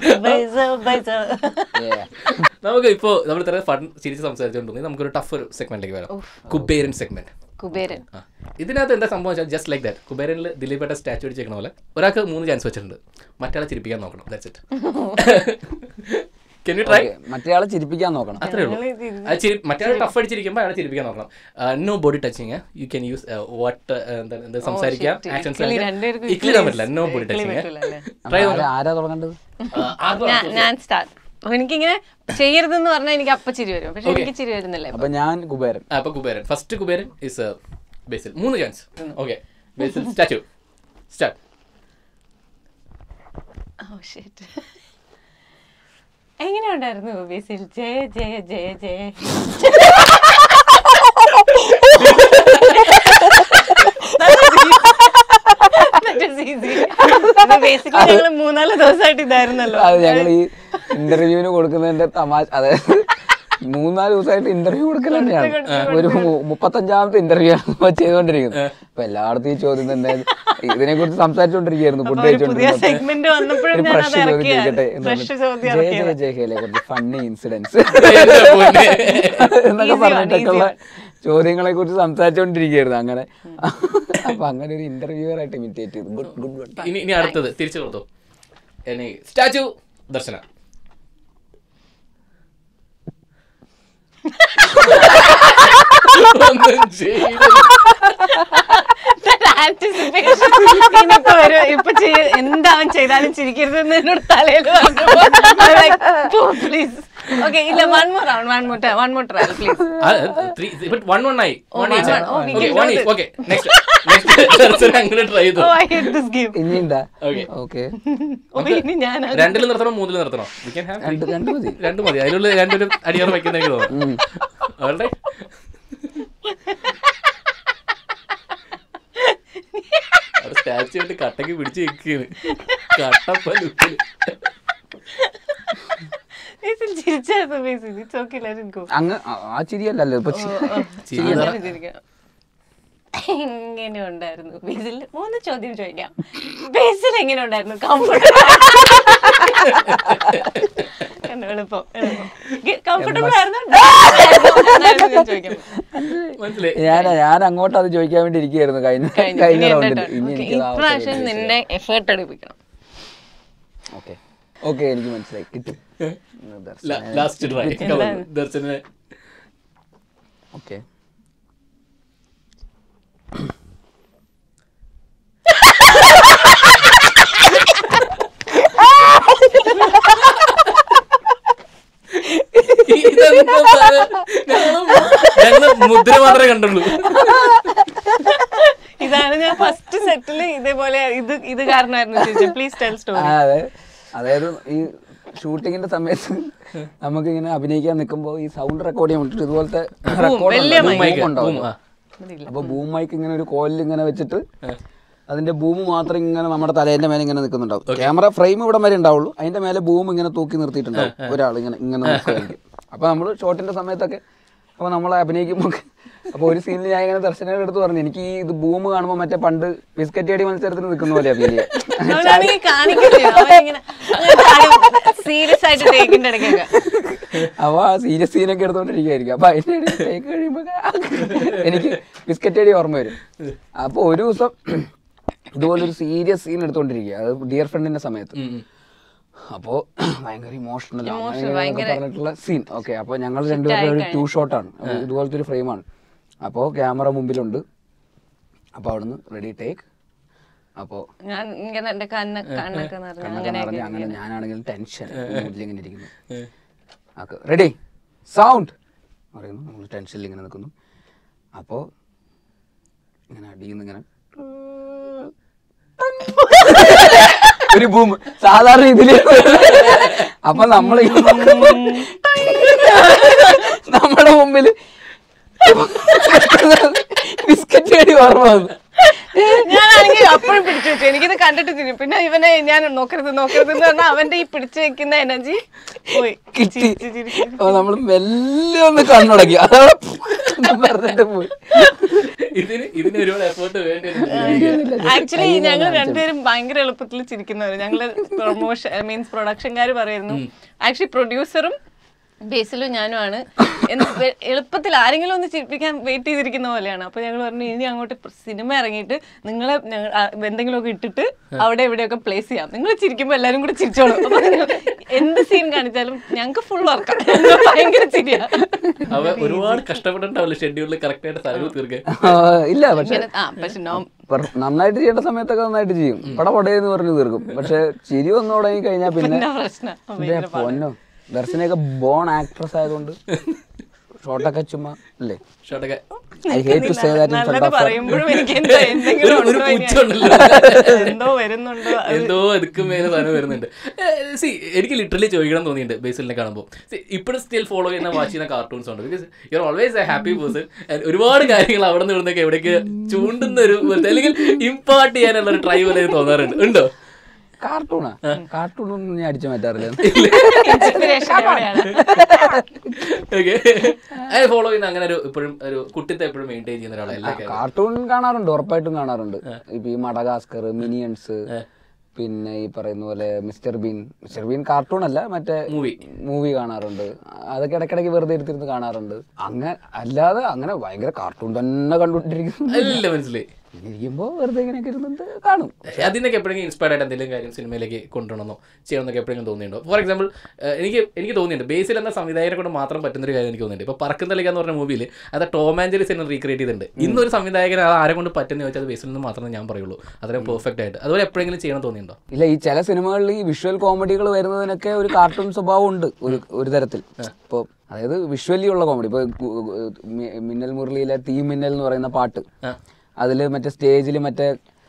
Speaker 2: നമുക്ക് ഇപ്പോ നമ്മൾ ഇത്ര ഫൺ ചിരിച്ച് സംസാരിച്ചുകൊണ്ടിരുന്നത് നമുക്കൊരു ടഫ് ഒരു സെഗ്മെന്റിലേക്ക് വരാം. കുബേരൻ സെഗ്മെന്റ്.
Speaker 3: കുബേരൻ
Speaker 2: ഇതിനകത്ത് എന്താ സംഭവം വെച്ചാൽ ജസ്റ്റ് ലൈക്ക് ദാറ്റ് കുബേരനിൽ ദിലീപേട്ട സ്റ്റാച്ചു അടിച്ചേക്കണ പോലെ ഒരാൾക്ക് 3 ചാൻസ് വെച്ചിട്ടുണ്ട്. മറ്റേ ചിരിപ്പിക്കാൻ നോക്കണം. That's it.
Speaker 1: മറ്റേയാളെ ചിരിപ്പിക്കാൻ നോക്കണം,
Speaker 2: അത്രേ ഉള്ളൂ. മറ്റേ ടഫ് അടിച്ചിരിക്കുമ്പോൾ അയാളെ ചിരിപ്പിക്കാൻ നോക്കണം. No body touching. You can use what സംസാരിക്കാം, ആക്ഷൻസ് ഇക്ലിടാൻ പറ്റില്ല. No body touching.
Speaker 1: ആരാ തുടങ്ങേണ്ടത്?
Speaker 3: ഞാൻ സ്റ്റാർട്ട്. എനിക്കിങ്ങനെ ചെയ്യരുതെന്ന് പറഞ്ഞാൽ എനിക്ക് അപ്പൊ ചിരി വരും, പക്ഷെ എനിക്ക് ചിരി വരുന്നില്ല.
Speaker 1: അപ്പൊ ഞാൻ കുബേരൻ.
Speaker 2: അപ്പൊ Kuberan first. Kuberan is Basil. 3 chance. Okay, Basil statue start.
Speaker 3: എങ്ങനെയുണ്ടായിരുന്നു ബേസിൽ? ജയ ജയ ജയ ജയ. ബേസിക്കലി ഞങ്ങള് 3-4 ദിവസമായിട്ട് ഇതായിരുന്നല്ലോ.
Speaker 1: അത് ഞങ്ങൾ ഈ ഇന്റർവ്യൂവിന് കൊടുക്കുന്നതിന്റെ തമാശ, അതായത് 3-4 ദിവസമായിട്ട് ഇന്റർവ്യൂ കൊടുക്കൽ തന്നെയാണ്. ഒരു 35ാമത്തെ ഇന്റർവ്യൂ ആണ് ചെയ്തുകൊണ്ടിരിക്കുന്നത്. അപ്പൊ എല്ലായിടത്തും ഈ ചോദ്യം തന്നെ. ഇതിനെ കുറിച്ച് സംസാരിച്ചുകൊണ്ടിരിക്കുകയായിരുന്നു ഫുഡ് കഴിച്ചോണ്ടിരിക്കുന്നത്. കുറച്ച് ഫണ്ണി ഇൻസിഡൻസ് എന്നൊക്കെ പറഞ്ഞിട്ടൊക്കെയുള്ള ചോദ്യങ്ങളെ കുറിച്ച് സംസാരിച്ചുകൊണ്ടിരിക്കുകയായിരുന്നു. അങ്ങനെ അപ്പൊ അങ്ങനെ ഒരു ഇന്റർവ്യൂവർ ആയിട്ട് ഇമിറ്റേറ്റ് ചെയ്തു. Good good good.
Speaker 2: ഇനി അടുത്തത് തിരിച്ചു കൊടുത്തു. സ്റ്റാച്ചു ദർശന.
Speaker 3: എന്താവൻ ചെയ്താലും ചിരിക്കരുതെന്ന് എന്നോട് തലയിൽ പ്ലീസ്. ഓക്കെ, ഇല്ല, one more try, please.
Speaker 2: 1-1 ആയി. ഓക്കെ, നെക്സ്റ്റ് അങ്ങനെ ട്രൈ ചെയ്തു.
Speaker 3: Oh, I hate this game.
Speaker 1: ഇനിയുണ്ടാ? ഓക്കെ,
Speaker 3: ഇനി ഞാൻ
Speaker 2: 2-ൽ നിർത്തണോ 3-ൽ നിർത്തണോ? We can have 2 മതി. അതിലുള്ള 2 അടിയാറ് വയ്ക്കുന്നേക്ക് തോന്നുന്നു. സ്റ്റാച്ചു ആയിട്ട് കട്ടക്ക് പിടിച്ച് വെക്കുകയാണ്. കട്ടപ്പലുക്കില്
Speaker 1: അങ്ങ് ആ ചിരിയല്ലല്ലോ ഇപ്പൊ.
Speaker 3: എങ്ങനെ ഉണ്ടായിരുന്നു ബേസിൽ? 3 ചോദ്യം ചോദിക്കാം. ബേസിൽ എങ്ങനെ ഉണ്ടായിരുന്നു? കംഫർട്ടബിൾ ആയിരുന്നു?
Speaker 1: ഞാൻ അങ്ങോട്ട് അത് ചോദിക്കാൻ വേണ്ടി ഇരിക്കുകയായിരുന്നു കഴിഞ്ഞ റൗണ്ടിൽ.
Speaker 3: ഇപ്രാവശ്യം നിന്നെ എഫേർട്ട് എടുപ്പിക്കണം.
Speaker 1: ഓക്കെ ഓക്കെ, എനിക്ക് മനസ്സിലായി, കിട്ടും.
Speaker 2: ലാസ്റ്റ് ട്രൈ ദർശന.
Speaker 1: ഓക്കെ,
Speaker 2: മുദ്ര മാത്രമേ കണ്ടുള്ളൂ.
Speaker 3: ഇതാണ് ഞാൻ ഫസ്റ്റ് സെറ്റില് ഇതേപോലെ ഇത് കാരണമായിരുന്നു. Please tell story.
Speaker 1: അതായത് ഈ ഷൂട്ടിങ്ങിന്റെ സമയത്ത് നമുക്ക് ഇങ്ങനെ അഭിനയിക്കാൻ നിൽക്കുമ്പോൾ ഈ സൗണ്ട് റെക്കോർഡ് ചെയ്യാൻ വേണ്ടിട്ട് ഇതുപോലത്തെ റെക്കോർഡ് ഉണ്ടാവും. അപ്പൊ ബൂം മൈക്ക് ഇങ്ങനെ ഒരു കോലിൽ ഇങ്ങനെ വെച്ചിട്ട് അതിന്റെ ബൂം മാത്രം ഇങ്ങനെ നമ്മുടെ തലേന്റെ മേലെ ഇങ്ങനെ നിൽക്കുന്നുണ്ടാവും. ക്യാമറ ഫ്രെയിം ഇവിടെ വരെ ഉണ്ടാവുള്ളൂ, അതിന്റെ മേലെ ബൂം ഇങ്ങനെ തൂക്കി നിർത്തിയിട്ടുണ്ടാവും ഒരാൾ ഇങ്ങനെ ഇങ്ങനെ നോക്കുകയായിരിക്കും. അപ്പൊ നമ്മള് ഷോട്ടിന്റെ സമയത്തൊക്കെ അപ്പൊ നമ്മളെ അഭിനയിക്കുമ്പോൾ അപ്പൊ ഒരു സീനിൽ ഞാൻ ഇങ്ങനെ ദർശനയുടെ അടുത്ത് പറഞ്ഞു, എനിക്ക് ഈ ഇത് ബൂം കാണുമ്പോൾ മറ്റേ പണ്ട് ബിസ്ക്കറ്റ് അടി മത്സരത്തിന് നിൽക്കുന്ന പോലെ ഫീൽ ചെയ്യാം. അപ്പൊ ആ സീരിയസ് സീനൊക്കെ എടുത്തോണ്ടിരിക്കുകയായിരിക്കും. അപ്പൊ അതിന്റെ ടേക്ക് കഴിയുമ്പോ എനിക്ക് ബിസ്ക്കറ്റ് അടി ഓർമ്മ വരും. അപ്പൊ ഒരു ദിവസം ഇതുപോലെ ഒരു സീരിയസ് സീൻ എടുത്തോണ്ടിരിക്കുക, അത് ഡിയർ ഫ്രണ്ടിന്റെ സമയത്ത്. അപ്പോ ഭയങ്കര ഇമോഷണൽ പറഞ്ഞിട്ടുള്ള സീൻ. ഓക്കെ, അപ്പൊ ഞങ്ങൾ രണ്ടുപേരും ഒരു 2 ഷോട്ടാണ്, ഇതുപോലത്തെ ഒരു ഫ്രെയിമാണ്. അപ്പോൾ ക്യാമറ മുമ്പിലുണ്ട്. അപ്പൊ അവിടുന്ന് റെഡി ടേക്ക്. അപ്പോ അങ്ങനെ ഞാനാണെങ്കിലും ടെൻഷൻ ഇങ്ങനെ ഇരിക്കുന്നു. റെഡി സൗണ്ട് പറയുന്നു, നമ്മൾ ടെൻഷനിൽ ഇങ്ങനെ നിൽക്കുന്നു. അപ്പോ ഇങ്ങനെ അടിയുന്നു ഇങ്ങനെ ഒരു ബൂം സാധാരണ ഇതില്. അപ്പൊ നമ്മുടെ മുമ്പില് ബിസ്ക്കറ്റ് അടി ഓർമ്മ വന്നു.
Speaker 3: ഞാനാണെങ്കിൽ അപ്പോഴും പിടിച്ചു വെച്ചു. എനിക്കിത് കണ്ടിട്ട് തിരിയും. പിന്നെ ഇവനെ ഞാൻ നോക്കരുത് എന്ന് പറഞ്ഞാൽ അവന്റെ ഈ പിടിച്ചു വെക്കുന്ന എനർജി പോയി
Speaker 1: കിട്ടി. അപ്പൊ നമ്മള് മെല്ലെ ഒന്ന് കണ്ണുടക്കി, അതവിടെ പറഞ്ഞിട്ട് പോയി.
Speaker 3: ആക്ച്വലി ഞങ്ങൾ രണ്ടുപേരും ഭയങ്കര എളുപ്പത്തിൽ ചിരിക്കുന്നവര്. ഞങ്ങള് പ്രൊഡക്ഷൻകാര് പറയുന്നു, ആക്ച്വലി പ്രൊഡ്യൂസറും ബേസിലും ഞാനുമാണ് എളുപ്പത്തിൽ ആരെങ്കിലും ഒന്ന് ചിരിപ്പിക്കാൻ വെയിറ്റ് ചെയ്തിരിക്കുന്ന പോലെയാണ്. അപ്പൊ ഞങ്ങൾ പറഞ്ഞു ഇനി അങ്ങോട്ട് സിനിമ ഇറങ്ങിയിട്ട് നിങ്ങളെ എന്തെങ്കിലുമൊക്കെ ഇട്ടിട്ട് അവിടെ എവിടെയൊക്കെ പ്ലേസ് ചെയ്യാം, നിങ്ങൾ ചിരിക്കുമ്പോൾ എല്ലാരും കൂടെ ചിരിച്ചോളൂ. അപ്പൊ എന്ത് സീൻ കാണിച്ചാലും ഞങ്ങൾക്ക് ഫുൾ വർക്കാണ്, ഭയങ്കര ചിരിയാ.
Speaker 2: ഒരുപാട് കഷ്ടപ്പെട്ടിട്ടുണ്ടാവില്ല ഷെഡ്യൂളിൽ കറക്റ്റ് ആയിട്ട് സ്ഥലങ്ങൾ തീർക്കാൻ.
Speaker 1: ഇല്ല, പക്ഷെ നന്നായിട്ട് ചെയ്യേണ്ട സമയത്തൊക്കെ നന്നായിട്ട് ചെയ്യും, പടപടയെന്ന് പറഞ്ഞു തീർക്കും. പക്ഷെ ചിരി വന്നു തുടങ്ങി കഴിഞ്ഞാൽ പിന്നെ പൊന്നോ. ദർശനയൊക്കെ ബോൺ ആക്ട്രസ് ആയതുകൊണ്ട് ഷോട്ടൊക്കെ ചുമ്മാ അല്ലേ, I hate to say that in front of her.
Speaker 2: എന്തോ എടുക്കും മേലെ സാധനം വരുന്നുണ്ട്. എനിക്ക് ലിറ്ററലി ചോദിക്കണം തോന്നിയിട്ടുണ്ട് ബേസിലിനെ കാണുമ്പോൾ. ഇപ്പോഴും സ്റ്റിൽ ഫോളോ ചെയ്യുന്ന വാച്ച് ചെയ്യുന്ന കാർട്ടൂൺസ് ഉണ്ട്, because you are always a happy person. ഒരുപാട് കാര്യങ്ങൾ അവിടെ നിന്ന് ഇവിടുന്നൊക്കെ എവിടേക്ക് ചൂണ്ടുന്ന ഒരു അല്ലെങ്കിൽ ഇമ്പാർട്ട് ചെയ്യാനുള്ള ഒരു ട്രൈ പോലെ തോന്നാറുണ്ട്. ഉണ്ടോ?
Speaker 1: കാർട്ടൂണൊന്നും ഞാൻ അടിച്ചു മാറ്റാറില്ല.
Speaker 2: ഫോളോ ചെയ്യുന്ന അങ്ങനെ ഒരു ഇപ്പോഴും ഒരു കുട്ടിത്തെ എപ്പോഴും മെയിൻറ്റെയിൻ ചെയ്യുന്ന ഒരാളല്ല.
Speaker 1: കാർട്ടൂൺ കാണാറുണ്ട്, ഉറപ്പായിട്ടും കാണാറുണ്ട്. ഇപ്പൊ ഈ മഡഗാസ്കർ, മിനിയൻസ്, പിന്നെ ഈ പറയുന്ന പോലെ മിസ്റ്റർ ബീൻ കാർട്ടൂൺ അല്ല, മറ്റേ മൂവി കാണാറുണ്ട്. അതൊക്കെ ഇടയ്ക്കിടയ്ക്ക് വെറുതെ എടുത്തിരുന്ന് കാണാറുണ്ട്. അങ്ങനെ അല്ലാതെ അങ്ങനെ ഭയങ്കര കാർട്ടൂൺ തന്നെ കണ്ടുകൊണ്ടിരിക്കുന്നു
Speaker 2: മനസ്സിലായി
Speaker 1: ഇരിക്കുമ്പോൾ വെറുതെ ഇങ്ങനെയൊക്കെ ഇരുന്നിട്ട് കാണും.
Speaker 2: അതിനൊക്കെ എപ്പോഴെങ്കിലും ഇൻസ്പയർഡ് ആയിട്ട് എന്തെങ്കിലും കാര്യം സിനിമയിലേക്ക് കൊണ്ടുവരണമെന്നോ ചെയ്യണമെന്നൊക്കെ എപ്പോഴെങ്കിലും തോന്നിയിട്ടുണ്ടോ? ഫോർ എക്സാമ്പിൾ എനിക്ക് തോന്നിയിട്ടുണ്ട് ബേസിൽ എന്ന സംവിധായകനെ കൊണ്ട് മാത്രം പറ്റുന്നൊരു കാര്യം എനിക്ക് തോന്നിയിട്ടുണ്ട്. ഇപ്പോൾ പറക്കുന്ന കളിക എന്ന് പറഞ്ഞ മൂവിയിൽ അത് ടോം ആൻഡ് ജെറി സിനിമ റീക്രിയേറ്റ് ചെയ്തിട്ടുണ്ട്. ഇന്നൊരു സംവിധായകൻ അത് ആരെ കൊണ്ട് പറ്റുന്ന ചോദിച്ചാൽ അത് ബേസിൽ നിന്ന് മാത്രമേ ഞാൻ പറയുള്ളൂ, അത്രയും പെർഫെക്റ്റ് ആയിട്ട്. അതുപോലെ എപ്പോഴെങ്കിലും ചെയ്യണം തോന്നിയിട്ടുണ്ടോ?
Speaker 1: ഇല്ല, ഈ ചില സിനിമകളിൽ ഈ വിഷ്വൽ കോമഡികൾ വരുന്നതിനൊക്കെ ഒരു കാർട്ടൂൺ സ്വഭാവം ഉണ്ട് ഒരു തരത്തിൽ. ഇപ്പോൾ അതായത് വിഷ്വലി ഉള്ള കോമഡി. ഇപ്പോൾ മിന്നൽ മുരളിയിലെ തീ മിന്നൽ എന്ന് പറയുന്ന പാട്ട്, അതിൽ മറ്റേ സ്റ്റേജിൽ മറ്റേ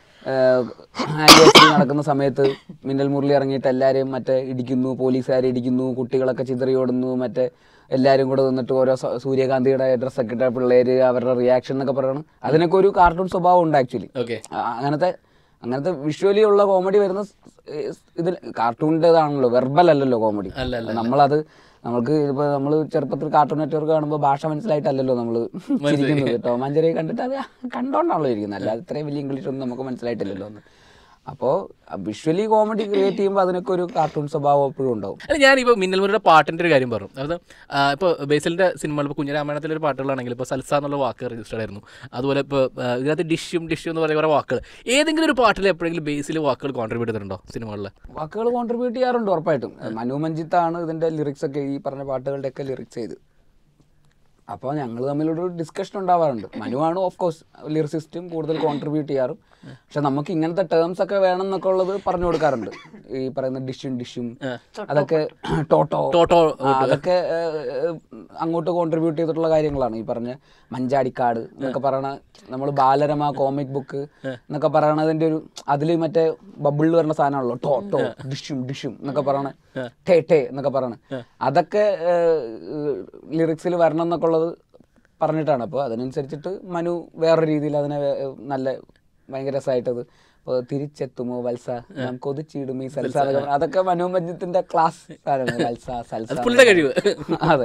Speaker 1: ആനിവേഴ്സറി നടക്കുന്ന സമയത്ത് മിന്നൽ മുരളി ഇറങ്ങിയിട്ട് എല്ലാവരെയും മറ്റേ ഇടിക്കുന്നു, പോലീസുകാരെ ഇടിക്കുന്നു, കുട്ടികളൊക്കെ ചിതറി ഓടുന്നു, മറ്റേ എല്ലാവരും കൂടെ നിന്നിട്ട് ഓരോ സൂര്യകാന്തിയുടെ ഡ്രസ്സൊക്കെ ഇട്ട പിള്ളേര് അവരുടെ റിയാക്ഷൻ എന്നൊക്കെ പറയണം. അതിനൊക്കെ ഒരു കാർട്ടൂൺ സ്വഭാവം ഉണ്ട് ആക്ച്വലി. അങ്ങനത്തെ വിഷ്വലി ഉള്ള കോമഡി വരുന്ന ഇതിൽ കാർട്ടൂണിൻ്റെതാണല്ലോ, വെർബൽ അല്ലല്ലോ കോമഡി. നമുക്ക് ഇപ്പോൾ നമ്മൾ ചെറുപ്പത്തിൽ കാർട്ടൂൺ നെറ്റ്വർക്ക് കാണുമ്പോൾ ഭാഷ മനസ്സിലായിട്ടല്ലല്ലോ നമ്മൾ ചിരിക്കുന്നത്. ടോം ആൻഡ് ജെറി കണ്ടിട്ട് അത് കണ്ടോണ്ടാണല്ലോ ഇരിക്കുന്നത്, അല്ലാതെ ഇത്രയും വലിയ ഇംഗ്ലീഷ് ഒന്നും നമുക്ക് മനസ്സിലായിട്ടില്ലല്ലോ എന്ന്. അപ്പോൾ വിഷ്വലി കോമഡി ക്രിയേറ്റ് ചെയ്യുമ്പോൾ അതിനൊക്കെ ഒരു കാർട്ടൂൺ സ്വഭാവം എപ്പോഴും ഉണ്ടാവും.
Speaker 2: അല്ല, ഞാനിപ്പോൾ മിന്നൽമുരളിയുടെ പാട്ടിൻ്റെ ഒരു കാര്യം പറഞ്ഞു. അതായത് ഇപ്പോൾ ബേസിലിൻ്റെ സിനിമകൾ, ഇപ്പോൾ കുഞ്ഞിരാമായണത്തിലൊരു പാട്ടുകളാണെങ്കിൽ ഇപ്പോൾ സൽസ എന്നുള്ള വാക്ക് രജിസ്റ്റേർഡ് ആയിരുന്നു. അതുപോലെ ഇപ്പോൾ ഇതിനകത്ത് ഡിഷും എന്ന് പറയുന്ന കുറേ വാക്കുകൾ, ഏതെങ്കിലും ഒരു പാട്ടിൽ എപ്പോഴെങ്കിലും ബേസിൽ വാക്കുകൾ കോൺട്രിബ്യൂട്ട് ചെയ്തിട്ടുണ്ടോ സിനിമകളിൽ?
Speaker 1: വാക്കുകൾ കോൺട്രിബ്യൂട്ട് ചെയ്യാറുണ്ട് ഉറപ്പായിട്ടും. മനു മഞ്ജിത്താണ് ഇതിൻ്റെ ലിറിക്സ് ഒക്കെ, ഈ പറഞ്ഞ പാട്ടുകളുടെയൊക്കെ ലിറിക്സ് ചെയ്ത്. അപ്പോൾ ഞങ്ങൾ തമ്മിലൊരു ഡിസ്കഷൻ ഉണ്ടാവാറുണ്ട്. മനുവാണ് ഓഫ് കോഴ്സ് ലിറിസിസ്റ്റും കൂടുതൽ കോൺട്രിബ്യൂട്ട് ചെയ്യാറും. പക്ഷെ നമുക്ക് ഇങ്ങനത്തെ ടേംസ് ഒക്കെ വേണം എന്നൊക്കെ ഉള്ളത് പറഞ്ഞു കൊടുക്കാറുണ്ട്. ഈ പറയുന്ന ഡിഷും അതൊക്കെ ടോട്ടോ അതൊക്കെ അങ്ങോട്ട് കോൺട്രിബ്യൂട്ട് ചെയ്തിട്ടുള്ള കാര്യങ്ങളാണ്. ഈ പറഞ്ഞ മഞ്ചാടിക്കാട് എന്നൊക്കെ പറയണ, നമ്മൾ ബാലരമ കോമിക് ബുക്ക് എന്നൊക്കെ പറയണതിൻ്റെ ഒരു അതിൽ മറ്റേ ബബിളിൽ വരുന്ന സാധനമാണല്ലോ ടോട്ടോ ഡിഷും എന്നൊക്കെ പറയണ, ടേ എന്നൊക്കെ പറയണ, അതൊക്കെ ലിറിക്സിൽ വരണം എന്നൊക്കെ ഉള്ളത് പറഞ്ഞിട്ടാണ്. അപ്പോൾ അതിനനുസരിച്ചിട്ട് മനു വേറൊരു രീതിയിൽ അതിനെ നല്ല ഭയങ്കര രസമായിട്ടത് ഇപ്പോൾ തിരിച്ചെത്തുമോ വത്സ നാം കൊതിച്ചിടും ഈ സൽസ, അതൊക്കെ മനു മഞ്ജിത്തിന്റെ ക്ലാസ് വത്സ സൽസ
Speaker 2: കഴിവ്.
Speaker 1: അതെ,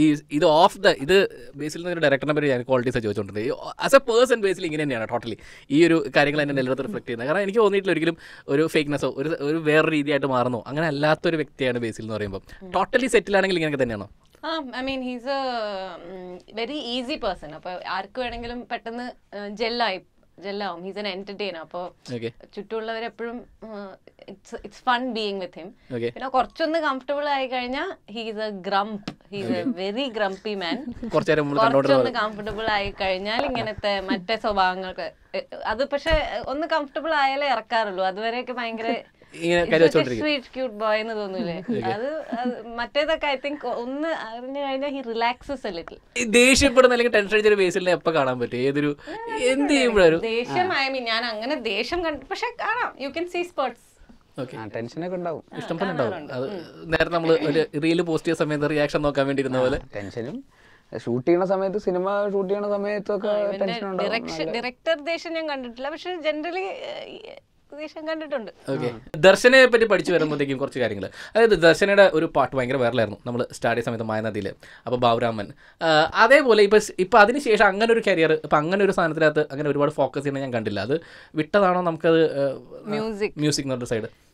Speaker 2: ഇത് ബേസിൽ നിന്ന് ഡയറക്ടറിനെ പറ്റി ഞാൻ ക്വാളിറ്റീസ് ചോദിച്ചോണ്ടിട്ടുണ്ട്. ആസ് എ പേഴ്സൺ ബേസിൽ ഇങ്ങനെ തന്നെയാണ് ടോട്ടലി ഈ ഒരു കാര്യങ്ങൾ എന്നെ എല്ലായിടത്തും റിഫ്ലക്ട് ചെയ്യുന്നത്. കാരണം എനിക്ക് തോന്നിയിട്ടില്ല ഒരിക്കലും ഒരു ഫേക്ക്നെസ്സോ ഒരു വേറെ രീതിയായിട്ട് മാറുന്നോ അങ്ങനെ അല്ലാത്തൊരു വ്യക്തിയാണ് ബേസിൽ എന്ന് പറയുമ്പോൾ. ടോട്ടലി സെറ്റിലാണെങ്കിൽ ഇങ്ങനെയൊക്കെ തന്നെയാണോ?
Speaker 3: I mean, he's a very easy person. അപ്പോൾ ആർക്ക് വേണമെങ്കിലും പെട്ടെന്ന് ജെല്ലാവും. He's an entertainer. അപ്പോൾ ചുറ്റുമുള്ളവരെപ്പോഴും it's fun being with him. പിന്നെ കുറച്ചൊന്ന് കംഫർട്ടബിൾ ആയി കഴിഞ്ഞാൽ he's a very grumpy man. കുറച്ചൊന്ന് കംഫർട്ടബിൾ ആയി കഴിഞ്ഞാൽ ഇങ്ങനത്തെ മറ്റേ സ്വഭാവങ്ങൾക്ക് അത് പക്ഷെ ഒന്ന് കംഫർട്ടബിൾ ആയാലേ ഇറക്കാറുള്ളൂ. അതുവരെയൊക്കെ ഭയങ്കര സ്വീറ്റ് ക്യൂട്ട് ബോയ് എന്ന് തോന്നൂലേ. അത് മറ്റേതൊക്കെ ഐ തിങ്ക് ഒന്ന് അറിഞ്ഞു കഴിഞ്ഞാൽ ഹി റിലാക്സസ് എ ലിറ്റിൽ.
Speaker 2: ദേഷ്യപ്പെടുന്ന അല്ലെങ്കിൽ ടെൻഷൻ അടിച്ചൊരു ബേസിലിനെ എപ്പോൾ കാണാൻ പറ്റും? ഏതൊരു എന്ത് ചെയ്യുമ്പോഴും
Speaker 3: ദേഷ്യം, ഐ മീൻ ഞാൻ അങ്ങനെ ദേഷ്യം പക്ഷെ കാണാം. You can see spots.
Speaker 1: ടെൻഷനൊക്കെ ഉണ്ടാവും,
Speaker 2: ഇഷ്ടം പോലെ ഉണ്ടാവും. അത് നേരത്തെ നമ്മൾ ഒരു റീല് പോസ്റ്റ് ചെയ്ത സമയത്ത് റിയാക്ഷൻ നോക്കാൻ വേണ്ടി ഇരുന്ന പോലെ
Speaker 1: ടെൻഷനും ഷൂട്ട് ചെയ്യുന്ന സമയത്ത്, സിനിമ ഷൂട്ട് ചെയ്യുന്ന സമയത്തൊക്കെ ടെൻഷൻ ഉണ്ടാവും.
Speaker 3: ഡയറക്ടർ ദേഷ്യം ഞാൻ കണ്ടിട്ടില്ല, പക്ഷെ ജനറലി കണ്ടിട്ടുണ്ട്.
Speaker 2: ഓക്കെ, ദർശനെ പറ്റി പഠിച്ചു വരുമ്പോഴത്തേക്കും കുറച്ച് കാര്യങ്ങൾ. അതായത് ദർശനയുടെ ഒരു പാട്ട് ഭയങ്കര വൈറലായിരുന്നു നമ്മൾ സ്റ്റാർട്ട് ചെയ്ത സമയത്ത് മായനദിയിൽ. അപ്പോൾ ബാബുരാമൻ അതേപോലെ ഇപ്പം അതിനുശേഷം അങ്ങനെ ഒരു കരിയർ, ഇപ്പം അങ്ങനെ ഒരു സാധനത്തിനകത്ത് അങ്ങനെ ഒരുപാട് ഫോക്കസ് ചെയ്യണം ഞാൻ കണ്ടില്ല. അത് വിട്ടതാണോ? നമുക്കത് മ്യൂസിക് എന്ന് പറഞ്ഞ സൈഡ്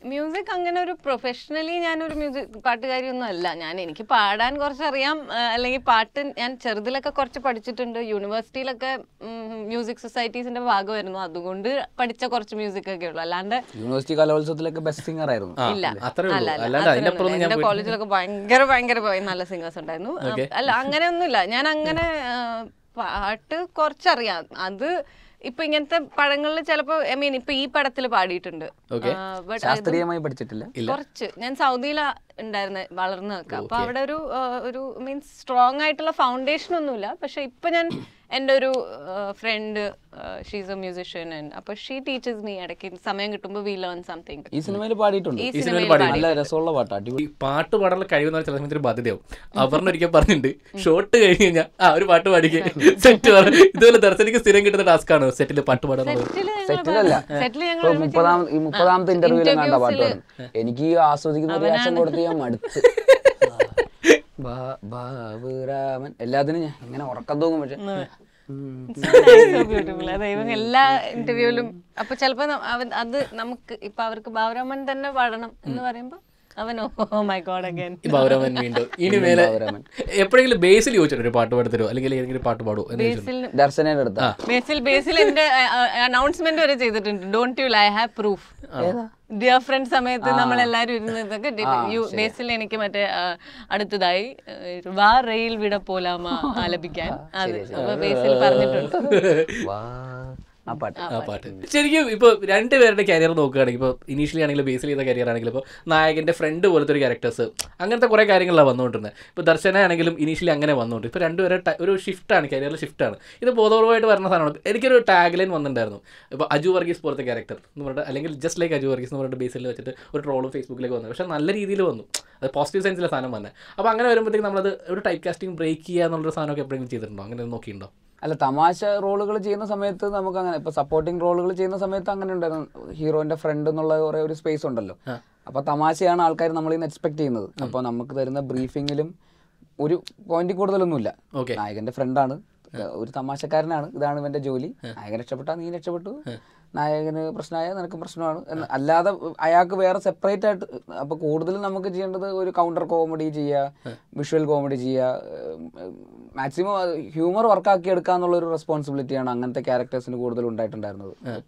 Speaker 3: മ്യൂസിക് അങ്ങനെ ഒരു പ്രൊഫഷണലി ഞാനൊരു മ്യൂസിക് പാട്ടുകാരിയൊന്നും അല്ല. എനിക്ക് പാടാൻ കുറച്ചറിയാം, അല്ലെങ്കിൽ പാട്ട് ഞാൻ ചെറുതിലൊക്കെ കുറച്ച് പഠിച്ചിട്ടുണ്ട്. യൂണിവേഴ്സിറ്റിയിലൊക്കെ മ്യൂസിക് സൊസൈറ്റീസിന്റെ ഭാഗമായിരുന്നു, അതുകൊണ്ട് പഠിച്ച കുറച്ച് മ്യൂസിക് ഒക്കെ ഉള്ളു. അല്ലാണ്ട്
Speaker 1: യൂണിവേഴ്സിറ്റി കലോത്സവത്തിലൊക്കെ ബെസ്റ്റ് സിംഗർ ആയിരുന്നു.
Speaker 3: ഇല്ല, എന്റെ കോളേജിലൊക്കെ ഭയങ്കര നല്ല സിംഗേഴ്സ് ഉണ്ടായിരുന്നു. അല്ല, അങ്ങനെയൊന്നുമില്ല. ഞാൻ അങ്ങനെ പാട്ട് കുറച്ചറിയാം. അത് ഇപ്പൊ ഇങ്ങനത്തെ പടങ്ങളിൽ ചിലപ്പോ ഇപ്പൊ ഈ പടത്തിൽ പാടിയിട്ടുണ്ട്.
Speaker 1: ശാസ്ത്രീയമായി പഠിച്ചിട്ടില്ല.
Speaker 3: കുറച്ച് ഞാൻ സൗദിയിലാ ഉണ്ടായിരുന്നെ വളർന്നു നിൽക്കുക. അപ്പൊ അവിടെ ഒരു മീൻസ് സ്ട്രോങ് ആയിട്ടുള്ള ഫൗണ്ടേഷൻ ഒന്നുമില്ല. പക്ഷെ ഇപ്പൊ ഞാൻ എൻ്റെ ഒരു ഫ്രണ്ട്, ഷീസ് എ മ്യൂസിഷ്യൻ, അപ്പൊ ഷീ ടീച്ചേഴ്സ് മീ. ഇടയ്ക്ക് സമയം കിട്ടുമ്പോൾ വി ലേൺ സംതിങ്.
Speaker 1: ഈ സിനിമയിൽ പാടിയിട്ടുണ്ട്. നല്ല രസമുള്ള പാട്ടാണ്.
Speaker 2: ഈ പാട്ട് പാടാനുള്ള കഴിവെന്ന് ചില സമയത്ത് ഒരു ബാധ്യതയാവും. അവരുടെ ഒരിക്കൽ പറഞ്ഞിട്ടുണ്ട്, ഷോട്ട് കഴിഞ്ഞ് കഴിഞ്ഞാൽ ഒരു പാട്ട് പാടിക്കുക സെറ്റ്. ഇതുപോലെ ദർശനിക്ക് സ്ഥിരം കിട്ടുന്ന ടാസ്ക് ആണ് സെറ്റിൽ പാട്ട് പാടുന്നത്.
Speaker 1: സെറ്റിലല്ല, 30ാമത്തെ ഇന്റർവ്യൂലും കണ്ട പാട്ടാണ്. എനിക്ക് ആസ്വദിക്കുന്ന ഒരു വേഷം കൊടുത്ത് ഞാൻ മടുത്ത്. ബാബുരാമൻ എല്ലാത്തിനും ഞാൻ ഇങ്ങനെ ഉറക്കം തൂങ്ങും. പക്ഷെ
Speaker 3: എല്ലാ ഇന്റർവ്യൂവിലും അപ്പൊ ചിലപ്പോ അത് നമുക്ക് ഇപ്പൊ അവർക്ക് ബാബുരാമൻ തന്നെ പാടണം എന്ന് പറയുമ്പോ അവൻ oh my god again
Speaker 2: Baburaman വീണ്ടും. ഇനി മേലെ എപ്പോഴെങ്കിലും ബേസിൽ ചോദിച്ചിട്ട് ഒരു പാട്ട് പാടുത്തരോ അല്ലെങ്കിൽ ഏതെങ്കിലും പാട്ട് പാടുമോ?
Speaker 1: ദർശനയുടെ അടുത്താ
Speaker 3: ബേസിൽ എന്റെ അനൗൺസ്മെന്റ് വരെ ചെയ്തിട്ടുണ്ട്. Don't you I have proof. Dear friend സമയത്ത് നമ്മളെല്ലാരും ഇരുന്നതൊക്കെ ബേസിൽ എനിക്ക് മറ്റേ അടുത്തതായി വാ റെയിൽ വിട പോലാമ ആലപിക്കാൻ അത് ബേസിൽ പറഞ്ഞിട്ടുണ്ട്.
Speaker 1: ആ പാട്ട്
Speaker 2: ശരിക്കും ഇപ്പോൾ രണ്ടുപേരുടെ കരിയർ നോക്കുകയാണെങ്കിൽ, ഇപ്പോൾ ഇനീഷ്യലി ആണെങ്കിലും ബേസിൽ ചെയ്ത കരിയർ ആണെങ്കിലും, ഇപ്പോൾ നായകൻ്റെ ഫ്രണ്ട് പോലത്തെ ഒരു ക്യാരക്ടേഴ്സ് അങ്ങനത്തെ കുറേ കാര്യങ്ങളാണ് വന്നുകൊണ്ടിരുന്നത്. ഇപ്പോൾ ദർശന ആണെങ്കിലും ഇനീഷ്യലി അങ്ങനെ വന്നുകൊണ്ട് ഇപ്പോൾ രണ്ടുപേരെ ഒരു ഷിഫ്റ്റാണ്, കരിയറിൽ ഷിഫ്റ്റാണ്. ഇത് ബോധപൂർവമായിട്ട് വരുന്ന സാധനമാണ്. എനിക്കൊരു ടാഗ് ലൈൻ വന്നിട്ടുണ്ടായിരുന്നു, ഇപ്പോൾ അജു വർഗീസ് പോലത്തെ ക്യാരക്ടർ എന്ന് പറഞ്ഞിട്ട്, അല്ലെങ്കിൽ ജസ്റ്റ് ലൈക്ക് അജു വർഗീസ് എന്ന് പറഞ്ഞിട്ട് ബേസിൽ വെച്ചിട്ട് ഒരു ട്രോളും ഫേസ്ബുക്കിലേക്ക് വന്നു. പക്ഷേ നല്ല രീതിയിൽ വന്നു, അത് പോസിറ്റീവ് സെൻസിലെ സാധനം വന്നത്. അപ്പോൾ അങ്ങനെ വരുമ്പോഴത്തേക്ക് നമ്മളത് ഒരു ടൈപ്പ് കാസ്റ്റിംഗ് ബ്രേക്ക് ചെയ്യുക എന്നുള്ളൊരു സാധനമൊക്കെ എപ്പോഴെങ്കിലും ചെയ്തിട്ടുണ്ടോ? അങ്ങനെ നോക്കിയിട്ടുണ്ടോ?
Speaker 1: അല്ല, തമാശ റോളുകൾ ചെയ്യുന്ന സമയത്ത് നമുക്ക് അങ്ങനെ, ഇപ്പൊ സപ്പോർട്ടിങ് റോളുകൾ ചെയ്യുന്ന സമയത്ത് അങ്ങനെ ഉണ്ടായിരുന്നു. ഹീറോയിന്റെ ഫ്രണ്ട് എന്നുള്ള കുറെ ഒരു സ്പേസ് ഉണ്ടല്ലോ. അപ്പൊ തമാശയാണ് ആൾക്കാർ നമ്മളിൽ നിന്ന് എക്സ്പെക്ട് ചെയ്യുന്നത്. അപ്പൊ നമുക്ക് തരുന്ന ബ്രീഫിങ്ങിലും ഒരു പോയിന്റ് കൂടുതലൊന്നുമില്ല. നായകന്റെ ഫ്രണ്ടാണ്, ഒരു തമാശക്കാരനാണ്, ഇതാണ് ഇവന്റെ ജോലി. നായകൻ രക്ഷപ്പെട്ടാൽ നീ രക്ഷപ്പെട്ടു, നായകന് പ്രശ്നമായ നിനക്കും പ്രശ്നമാണ് എന്ന്. അല്ലാതെ അയാൾക്ക് വേറെ സെപ്പറേറ്റ് ആയിട്ട്. അപ്പോൾ കൂടുതലും നമുക്ക് ചെയ്യേണ്ടത് ഒരു കൗണ്ടർ കോമഡി ചെയ്യുക, വിഷ്വൽ കോമഡി ചെയ്യുക, മാക്സിമം ഹ്യൂമർ വർക്കാക്കി എടുക്കുക എന്നുള്ളൊരു റെസ്പോൺസിബിലിറ്റിയാണ് അങ്ങനത്തെ ക്യാരക്ടേഴ്സിന് കൂടുതൽ ഉണ്ടായിട്ടുണ്ടായിരുന്നത്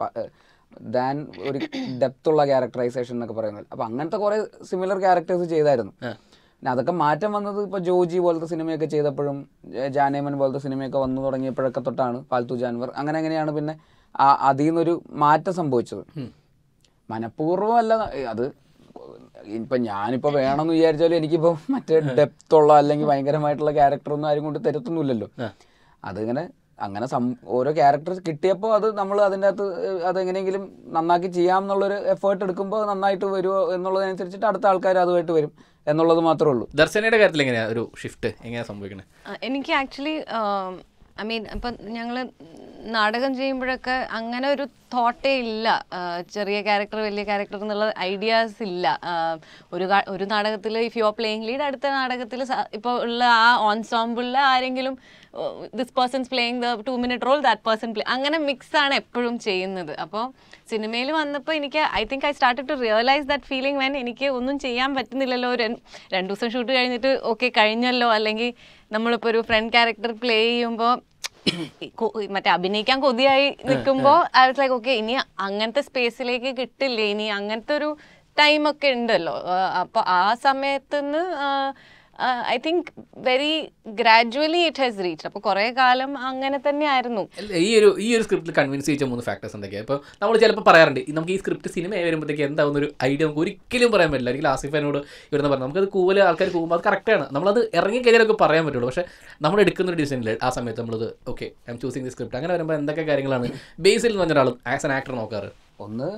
Speaker 1: ദാൻ ഒരു ഡെപ്തുള്ള ക്യാരക്ടറൈസേഷൻ എന്നൊക്കെ പറയുന്നത്. അപ്പോൾ അങ്ങനത്തെ കുറേ സിമിലർ ക്യാരക്ടേഴ്സ് ചെയ്തായിരുന്നു. പിന്നെ അതൊക്കെ മാറ്റം വന്നത് ഇപ്പോൾ ജോജി പോലത്തെ സിനിമയൊക്കെ ചെയ്തപ്പോഴും, ജാനേമൻ പോലത്തെ സിനിമയൊക്കെ വന്നു തുടങ്ങിയപ്പോഴൊക്കെ തൊട്ടാണ്. പാൽത്തു ജാൻവർ അങ്ങനെയാണ് പിന്നെ അതിൽ നിന്നൊരു മാറ്റം സംഭവിച്ചത്. മനഃപൂർവ്വമല്ല അത്. ഇപ്പം ഞാനിപ്പോൾ വേണമെന്ന് വിചാരിച്ചാലും എനിക്കിപ്പോൾ മറ്റേ ഡെപ്തുള്ള അല്ലെങ്കിൽ ഭയങ്കരമായിട്ടുള്ള ക്യാരക്ടറൊന്നും ആരും കൊണ്ട് തരത്തൊന്നുമില്ലല്ലോ. അതിങ്ങനെ അങ്ങനെ ഓരോ ക്യാരക്ടർ കിട്ടിയപ്പോൾ അത് നമ്മൾ അതിൻ്റെ അകത്ത് അതെങ്ങനെയെങ്കിലും നന്നാക്കി ചെയ്യാം എന്നുള്ളൊരു എഫേർട്ട് എടുക്കുമ്പോൾ നന്നായിട്ട് വരുമോ എന്നുള്ളതനുസരിച്ചിട്ട് അടുത്ത ആൾക്കാർ അതുമായിട്ട് വരും എന്നുള്ളത് മാത്രമേ ഉള്ളൂ.
Speaker 2: ദർശനയുടെ കാര്യത്തിൽ എങ്ങനെയാണ് ഒരു ഷിഫ്റ്റ് എങ്ങനെയാണ് സംഭവിക്കുന്നത്?
Speaker 3: എനിക്ക് ആക്ച്വലി ഇപ്പം ഞങ്ങൾ നാടകം ചെയ്യുമ്പോഴൊക്കെ അങ്ങനെ ഒരു തോട്ടേ ഇല്ല. ചെറിയ ക്യാരക്ടർ വലിയ ക്യാരക്ടർ എന്നുള്ള ഐഡിയാസ് ഇല്ല. ഒരു നാടകത്തിൽ if you are playing lead, അടുത്ത നാടകത്തിൽ ഇപ്പോൾ ഉള്ള ആ ഓൺസോമ്പിളിൽ ആരെങ്കിലും this persons playing the 2-minute role, that person play, അങ്ങനെ മിക്സാണ് എപ്പോഴും ചെയ്യുന്നത്. അപ്പോൾ സിനിമയിൽ വന്നപ്പോൾ എനിക്ക് I think I started to realise that feeling when എനിക്ക് ഒന്നും ചെയ്യാൻ പറ്റുന്നില്ലല്ലോ. 2 ദിവസം ഷൂട്ട് കഴിഞ്ഞിട്ട് ഓക്കെ കഴിഞ്ഞല്ലോ, അല്ലെങ്കിൽ നമ്മളിപ്പോൾ ഒരു ഫ്രണ്ട് ക്യാരക്ടർ പ്ലേ ചെയ്യുമ്പോൾ മറ്റേ അഭിനയിക്കാൻ കൊതിയായി നിൽക്കുമ്പോൾ ഐ വാസ് ലൈക്ക് ഓക്കെ ഇനി അങ്ങനത്തെ സ്പേസിലേക്ക് കിട്ടില്ലേ, ഇനി അങ്ങനത്തെ ഒരു ടൈമൊക്കെ ഉണ്ടല്ലോ. അപ്പോൾ ആ സമയത്തുനിന്ന് I think very gradually it has reach. അപ്പോൾ കുറേ കാലം അങ്ങനെ തന്നെ ആയിരുന്നു.
Speaker 2: ഈ ഒരു സ്ക്രിപ്റ്റിൽ കൺവിൻസ് ചെയ്യിച്ച 3 ഫാക്ടേഴ്സ് എന്തൊക്കെയാണ്? ഇപ്പോൾ നമ്മൾ ചിലപ്പോൾ പറയാറുണ്ട് നമുക്ക് ഈ സ്ക്രിപ്റ്റ് സിനിമയായി വരുമ്പോഴത്തേക്ക് എന്താവുന്ന ഒരു ഐഡിയ നമുക്ക് ഒരിക്കലും പറയാൻ പറ്റില്ല. അല്ലെങ്കിൽ ആസിഫിനോട് ഇവരെന്ന് പറഞ്ഞാൽ നമുക്കത് ആൾക്കാർ കൂവുമ്പോൾ അത് കറക്റ്റാണ്, നമ്മളത് ഇറങ്ങിക്കഴിഞ്ഞാലൊക്കെ പറയാൻ പറ്റുള്ളൂ. പക്ഷേ നമ്മൾ എടുക്കുന്ന ഒരു ഡിസിഷനിൽ ആ സമയത്ത് നമ്മളത് okay I am choosing the script. അങ്ങനെ വരുമ്പോൾ എന്തൊക്കെ കാര്യങ്ങളാണ് ബേസിൽ എന്ന് പറഞ്ഞ ഒരാൾ ആസ് എൻ ആക്ടർ നോക്കാറ്?
Speaker 1: ഒന്ന്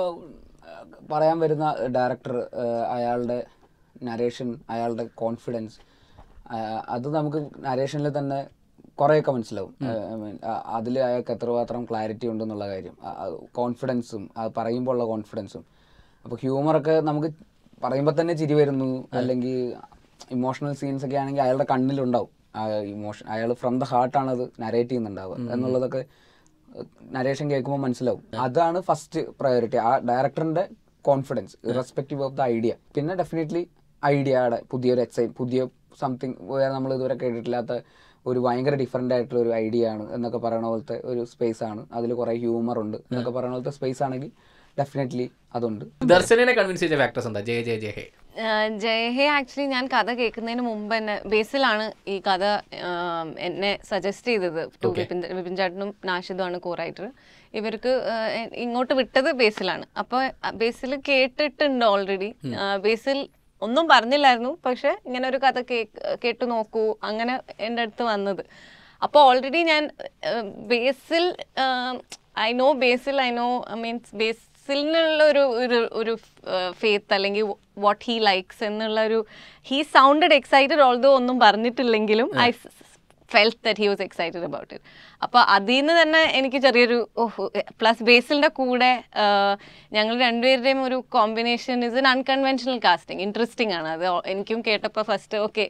Speaker 1: പറയാൻ വരുന്ന ഡയറക്ടർ, അയാളുടെ നരേഷൻ, അയാളുടെ കോൺഫിഡൻസ്, അത് നമുക്ക് നരേഷനിൽ തന്നെ കുറേയൊക്കെ മനസ്സിലാവും. അതിൽ അയാൾക്ക് എത്രമാത്രം ക്ലാരിറ്റി ഉണ്ടെന്നുള്ള കാര്യം, കോൺഫിഡൻസും അത് പറയുമ്പോൾ ഉള്ള കോൺഫിഡൻസും. അപ്പോൾ ഹ്യൂമറൊക്കെ നമുക്ക് പറയുമ്പോൾ തന്നെ ചിരി വരുന്നു, അല്ലെങ്കിൽ ഇമോഷണൽ സീൻസ് ഒക്കെ ആണെങ്കിൽ അയാളുടെ കണ്ണിലുണ്ടാവും ഇമോഷൻ. അയാൾ ഫ്രം ദ ഹാർട്ടാണ് അത് നരേറ്റ് ചെയ്യുന്നുണ്ടാവുക എന്നുള്ളതൊക്കെ നരേഷൻ കേൾക്കുമ്പോൾ മനസ്സിലാവും. അതാണ് ഫസ്റ്റ് പ്രയോറിറ്റി. ആ ഡയറക്ടറിൻ്റെ confidence irrespective of the idea. പിന്നെ ഡെഫിനറ്റ്ലി ഐഡിയയുടെ പുതിയ സംതിങ് നമ്മൾ ഇതുവരെ കേട്ടിട്ടില്ലാത്ത ഒരു ഭയങ്കര ഡിഫറെൻ്റ് ആയിട്ടുള്ള ഒരു ഐഡിയ ആണ് എന്നൊക്കെ പറയുന്ന പോലത്തെ ഒരു സ്പേസ് ആണ്. അതിൽ കുറേ ഹ്യൂമർ ഉണ്ട് എന്നൊക്കെ പറയുന്ന പോലത്തെ സ്പേസ് ആണെങ്കിൽ ഡെഫിനറ്റ്ലി അതുണ്ട്.
Speaker 2: ദർശനെ കൺവിൻസ് ചെയ്ത ഫാക്ടേഴ്സ് എന്താ? ജയഹേ
Speaker 3: ജയഹേ ആക്ച്വലി ഞാൻ കഥ കേൾക്കുന്നതിന് മുമ്പ് തന്നെ ബേസിലാണ് ഈ കഥ എന്നെ സജസ്റ്റ് ചെയ്തത്. വിപിൻ ചേട്ടനും നാഷിദുമാണ് കോ റൈറ്റർ. ഇവർക്ക് ഇങ്ങോട്ട് വിട്ടത് ബേസിലാണ്. അപ്പോൾ ബേസിൽ കേട്ടിട്ടുണ്ട് ഓൾറെഡി. ബേസിൽ ഒന്നും പറഞ്ഞില്ലായിരുന്നു, പക്ഷെ ഇങ്ങനെ ഒരു കഥ കേട്ടു നോക്കൂ അങ്ങനെ എൻ്റെ അടുത്ത് വന്നത്. അപ്പോൾ ഓൾറെഡി ഞാൻ ബേസിൽ ഐ നോ മീൻസ് ബേസിലിനുള്ള ഒരു ഫെയ്ത്ത് അല്ലെങ്കിൽ വാട്ട് ഹീ ലൈക്സ് എന്നുള്ള ഒരു ഹീ സൗണ്ടഡ് എക്സൈറ്റഡ് ഓൾദോ ഒന്നും പറഞ്ഞിട്ടില്ലെങ്കിലും I felt that he was excited about it. അപ്പോൾ അതിൽ നിന്ന് തന്നെ എനിക്ക് ചെറിയൊരു പ്ലസ് ബേസിലിൻ്റെ കൂടെ ഞങ്ങൾ രണ്ടുപേരുടെയും ഒരു combination is an unconventional casting. Interesting ആണ് അത്. എനിക്കും കേട്ടപ്പോൾ ഫസ്റ്റ് ഓക്കെ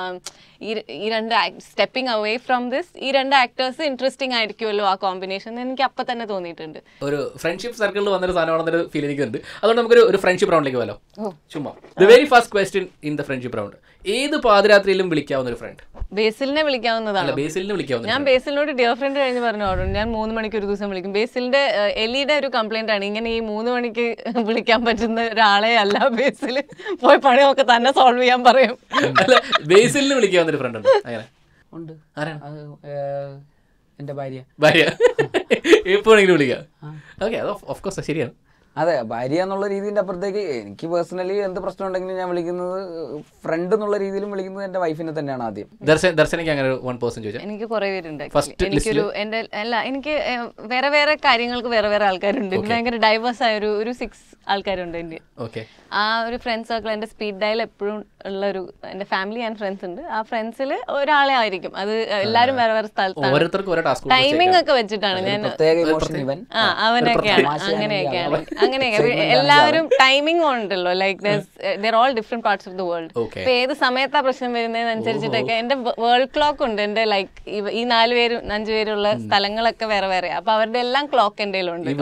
Speaker 3: ഈ രണ്ട് സ്റ്റെപ്പിംഗ് അവേ ഫ്രം ദിസ് ഈ രണ്ട് ആക്ടേഴ്സ് ഇൻട്രസ്റ്റിംഗ് ആയിരിക്കുമല്ലോ ആ കോമ്പിനേഷൻ എനിക്ക് അപ്പം തന്നെ തോന്നിയിട്ടുണ്ട്.
Speaker 2: ഒരു ഫ്രണ്ട്ഷിപ്പ് സർക്കിളിൽ വന്നൊരു സാധനമാണെന്നൊരു ഫീൽ എനിക്കുണ്ട്. അതുകൊണ്ട് നമുക്കൊരു ഒരു ഫ്രണ്ട്ഷിപ്പ് റൗണ്ടിലേക്ക് പോലോ. ചുമ്മാ the very first question in the friendship round, ഏത് പാതിരാത്രിയിലും വിളിക്കാവുന്ന ഒരു ഫ്രണ്ട്?
Speaker 3: ബേസിലിനെ വിളിക്കാവുന്നതാണ്.
Speaker 2: ബേസിലിനെ വിളിക്കാവുന്ന
Speaker 3: ഞാൻ ബേസിലിനോട് ഡിയർ ഫ്രണ്ട് കഴിഞ്ഞ് പറഞ്ഞു ഞാൻ 3 മണിക്ക് ഒരു ദിവസം വിളിക്കും. ബേസിലിന്റെ എലിയുടെ ഒരു കംപ്ലൈന്റ് ആണ് ഇങ്ങനെ ഈ 3 മണിക്ക് വിളിക്കാൻ പറ്റുന്ന ഒരാളെ അല്ല. ബേസിൽ പോയി പണിയൊക്കെ തന്നെ സോൾവ് ചെയ്യാൻ പറയും.
Speaker 2: ബേസിലിന് വിളിക്കാവുന്ന ഒരു ഫ്രണ്ട് ഉണ്ട് അങ്ങനെ?
Speaker 1: ഉണ്ട്.
Speaker 2: ആരാണ്?
Speaker 1: എൻ്റെ ഭാര്യ.
Speaker 2: എപ്പോഴെങ്കിലും വിളിക്കാം. ഓക്കെ, അത് ഓഫ് കോഴ്സ് ശരിയാണ്.
Speaker 1: അതെ, ഭാര്യ എന്നുള്ള രീതിൻ്റെ അപ്പുറത്തേക്ക് എനിക്ക് പേഴ്സണലി എന്ത് പ്രശ്നം ഉണ്ടെങ്കിലും ഞാൻ വിളിക്കുന്നത് ഫ്രണ്ട് എന്നുള്ള രീതിയിലും വിളിക്കുന്നത് എൻ്റെ വൈഫിനെ തന്നെയാണ് ആദ്യം.
Speaker 2: ദർശനയ്ക്ക് അങ്ങനെ 1% ചോദിച്ചാൽ?
Speaker 3: എനിക്ക് കുറെ പേരുണ്ട്. എനിക്കൊരു എനിക്ക് വേറെ വേറെ കാര്യങ്ങൾക്ക് വേറെ വേറെ ആൾക്കാരുണ്ട്. ഭയങ്കര ഡൈവേഴ്സ് ആയ ഒരു 6 ആൾക്കാരുണ്ട് എൻ്റെ. ആ ഒരു ഫ്രണ്ട് സർക്കിൾ എൻ്റെ സ്പീഡ് ഡയൽ എപ്പോഴും ഉള്ള ഒരു എൻ്റെ ഫാമിലി ആൻഡ് ഫ്രണ്ട്സ് ഉണ്ട്. ആ ഫ്രണ്ട്സിൽ ഒരാളെ ആയിരിക്കും. അത് എല്ലാവരും വേറെ വേറെ സ്ഥലത്താണ്. ടൈമിംഗ് ഒക്കെ വെച്ചിട്ടാണ് ഞാൻ അവനൊക്കെയാണ് അങ്ങനെയൊക്കെ എല്ലാവരും ടൈമിംഗ് ഉണ്ടല്ലോ. Like they're all different parts of the world. ഇപ്പൊ ഏത് സമയത്താ പ്രശ്നം വരുന്നതിനനുസരിച്ചിട്ടൊക്കെ എന്റെ വേൾഡ് ക്ലോക്ക് ഉണ്ട്. എന്റെ ലൈക്ക് ഈ 4 പേരും 5 പേരുള്ള സ്ഥലങ്ങളൊക്കെ വേറെ വേറെ. അപ്പൊ അവരുടെ എല്ലാം ക്ലോക്ക് എന്റെ ഉണ്ട്.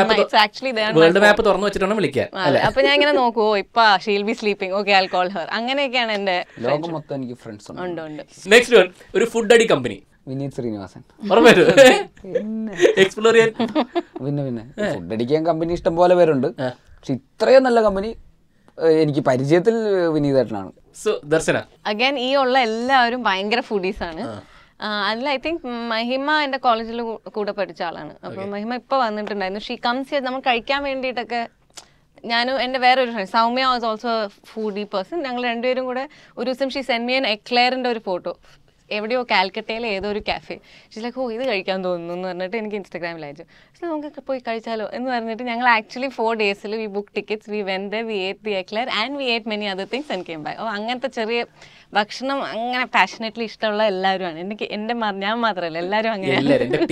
Speaker 3: അപ്പൊ ഞാൻ ഇങ്ങനെ നോക്കുവോ ഇപ്പൊ she'll be sleeping, okay I call her. അങ്ങനെയൊക്കെയാണ് എന്റെ
Speaker 1: ലോകം മൊത്തം എനിക്ക് ഫ്രണ്ട്സ്
Speaker 3: ഉണ്ട്.
Speaker 2: നെക്സ്റ്റ് വൺ, ഒരു ഫുഡ് അടി കമ്പനി.
Speaker 1: വിനീത് ശ്രീനിവാസൻ.
Speaker 2: എക്സ്പ്ലോർ ചെയ്യാൻ
Speaker 1: പിന്നെ ഫുഡ് അടിക്കാൻ കമ്പനി ഇഷ്ടം പോലെ പേരുണ്ട്. പക്ഷെ ഇത്രയും നല്ല കമ്പനി എനിക്ക് പരിചയത്തിൽ വിനീതേട്ടനാണ്.
Speaker 2: ദർശന
Speaker 3: അഗൈൻ ഈ ഉള്ള എല്ലാവരും ഭയങ്കര ഫുഡീസ് ആണ്. അതിൽ ഐ തിങ്ക് മഹിമ എൻ്റെ കോളേജിൽ കൂടെ പഠിച്ച ആളാണ്. അപ്പോൾ മഹിമ ഇപ്പോൾ വന്നിട്ടുണ്ടായിരുന്നു. ഷീ കംസ് ഹിയർ നമ്മൾ കഴിക്കാൻ വേണ്ടിയിട്ടൊക്കെ. ഞാനും എൻ്റെ വേറൊരു friend Soumya was also foodie person. ഞങ്ങൾ രണ്ടുപേരും കൂടെ ഒരു ദിവസം ഷീ സെൻഡ് മീ ആൻ എക്ലെയറിൻ്റെ ഒരു ഫോട്ടോ. എവിടെയോ കാൽക്കട്ടയിലെ ഏതോ ഒരു കാഫേ. ഷീ ലൈക്ക് ഇത് കഴിക്കാൻ തോന്നുന്നു എന്ന് പറഞ്ഞിട്ട് എനിക്ക് ഇൻസ്റ്റാഗ്രാമിൽ അയച്ചു. പക്ഷേ നമുക്ക് പോയി കഴിച്ചാലോ എന്ന് പറഞ്ഞിട്ട് ഞങ്ങൾ actually 4 days we book tickets, we went there, we ate the eclair and we ate many other things and came back. അപ്പോൾ അങ്ങനത്തെ ചെറിയ ഭക്ഷണം അങ്ങനെ പാഷനറ്റ്ലി ഇഷ്ടമുള്ള എല്ലാവരുമാണ്. എനിക്ക് ഞാൻ മാത്രമല്ല എല്ലാവരും അങ്ങനെയാണ്.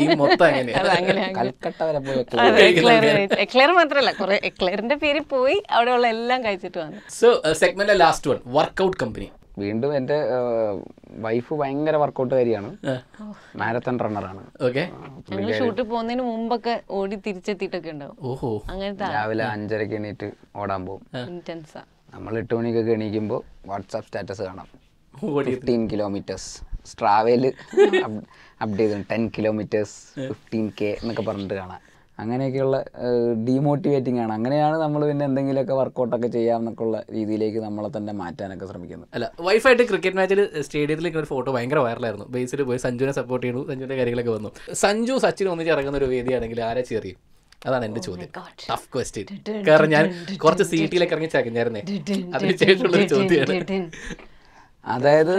Speaker 3: എക്ലെയർ മാത്രമല്ല കുറെ എക്ലെയറിന്റെ പേരിൽ പോയി അവിടെയുള്ള എല്ലാം കഴിച്ചിട്ട് വന്നു.
Speaker 2: So segment last one, workout company.
Speaker 1: വീണ്ടും എൻ്റെ വൈഫ് ഭയങ്കര വർക്കൗട്ടുകാരിയാണ്. മാരത്തൺ റണ്ണറാണ്.
Speaker 3: ഷൂട്ടിൽ പോകുന്നതിന് മുമ്പൊക്കെ ഓടി തിരിച്ചെത്തിയിട്ടൊക്കെ ഉണ്ടാവും. അങ്ങനത്തെ
Speaker 1: രാവിലെ 5:30 എണീറ്റ് ഓടാൻ പോകും. നമ്മൾ 8 മണിക്കൊക്കെ എണീക്കുമ്പോൾ വാട്സാപ്പ് സ്റ്റാറ്റസ് കാണാം 15 kilometers. സ്ട്രാവയിൽ അപ്ഡേറ്റ് ചെയ്തു 10 kilometers 15K എന്നൊക്കെ പറഞ്ഞിട്ട് കാണാം. അങ്ങനെയൊക്കെയുള്ള ഡീമോട്ടിവേറ്റിംഗ് ആണ്. അങ്ങനെയാണ് നമ്മൾ പിന്നെ എന്തെങ്കിലുമൊക്കെ വർക്കൗട്ടൊക്കെ ചെയ്യാമെന്നൊക്കെ ഉള്ള രീതിയിലേക്ക് നമ്മളെ തന്നെ മാറ്റാനൊക്കെ ശ്രമിക്കുന്നത്.
Speaker 2: അല്ല, വൈഫായിട്ട് ക്രിക്കറ്റ് മാച്ചിൽ സ്റ്റേഡിയത്തിലേക്ക് ഒരു ഫോട്ടോ ഭയങ്കര വൈറലായിരുന്നു. ബേസിൽ പോയി സഞ്ജുവിനെ സപ്പോർട്ട് ചെയ്യുന്നു, സഞ്ജുവിൻ്റെ കാര്യങ്ങളൊക്കെ വന്നു. സഞ്ജു സച്ചിൻ ഒന്നിച്ച് ഇറങ്ങുന്ന ഒരു വേദിയാണെങ്കിൽ ആരെ ചെറിയും? അതാണ് എൻ്റെ ചോദ്യം. Tough question. കാരണം ഞാൻ കുറച്ച് സീറ്റിലേക്ക് ഇറങ്ങി ചകഞ്ഞായിരുന്നേ. അതിനുശേഷമുള്ളൊരു ചോദ്യമാണ്.
Speaker 1: അതായത്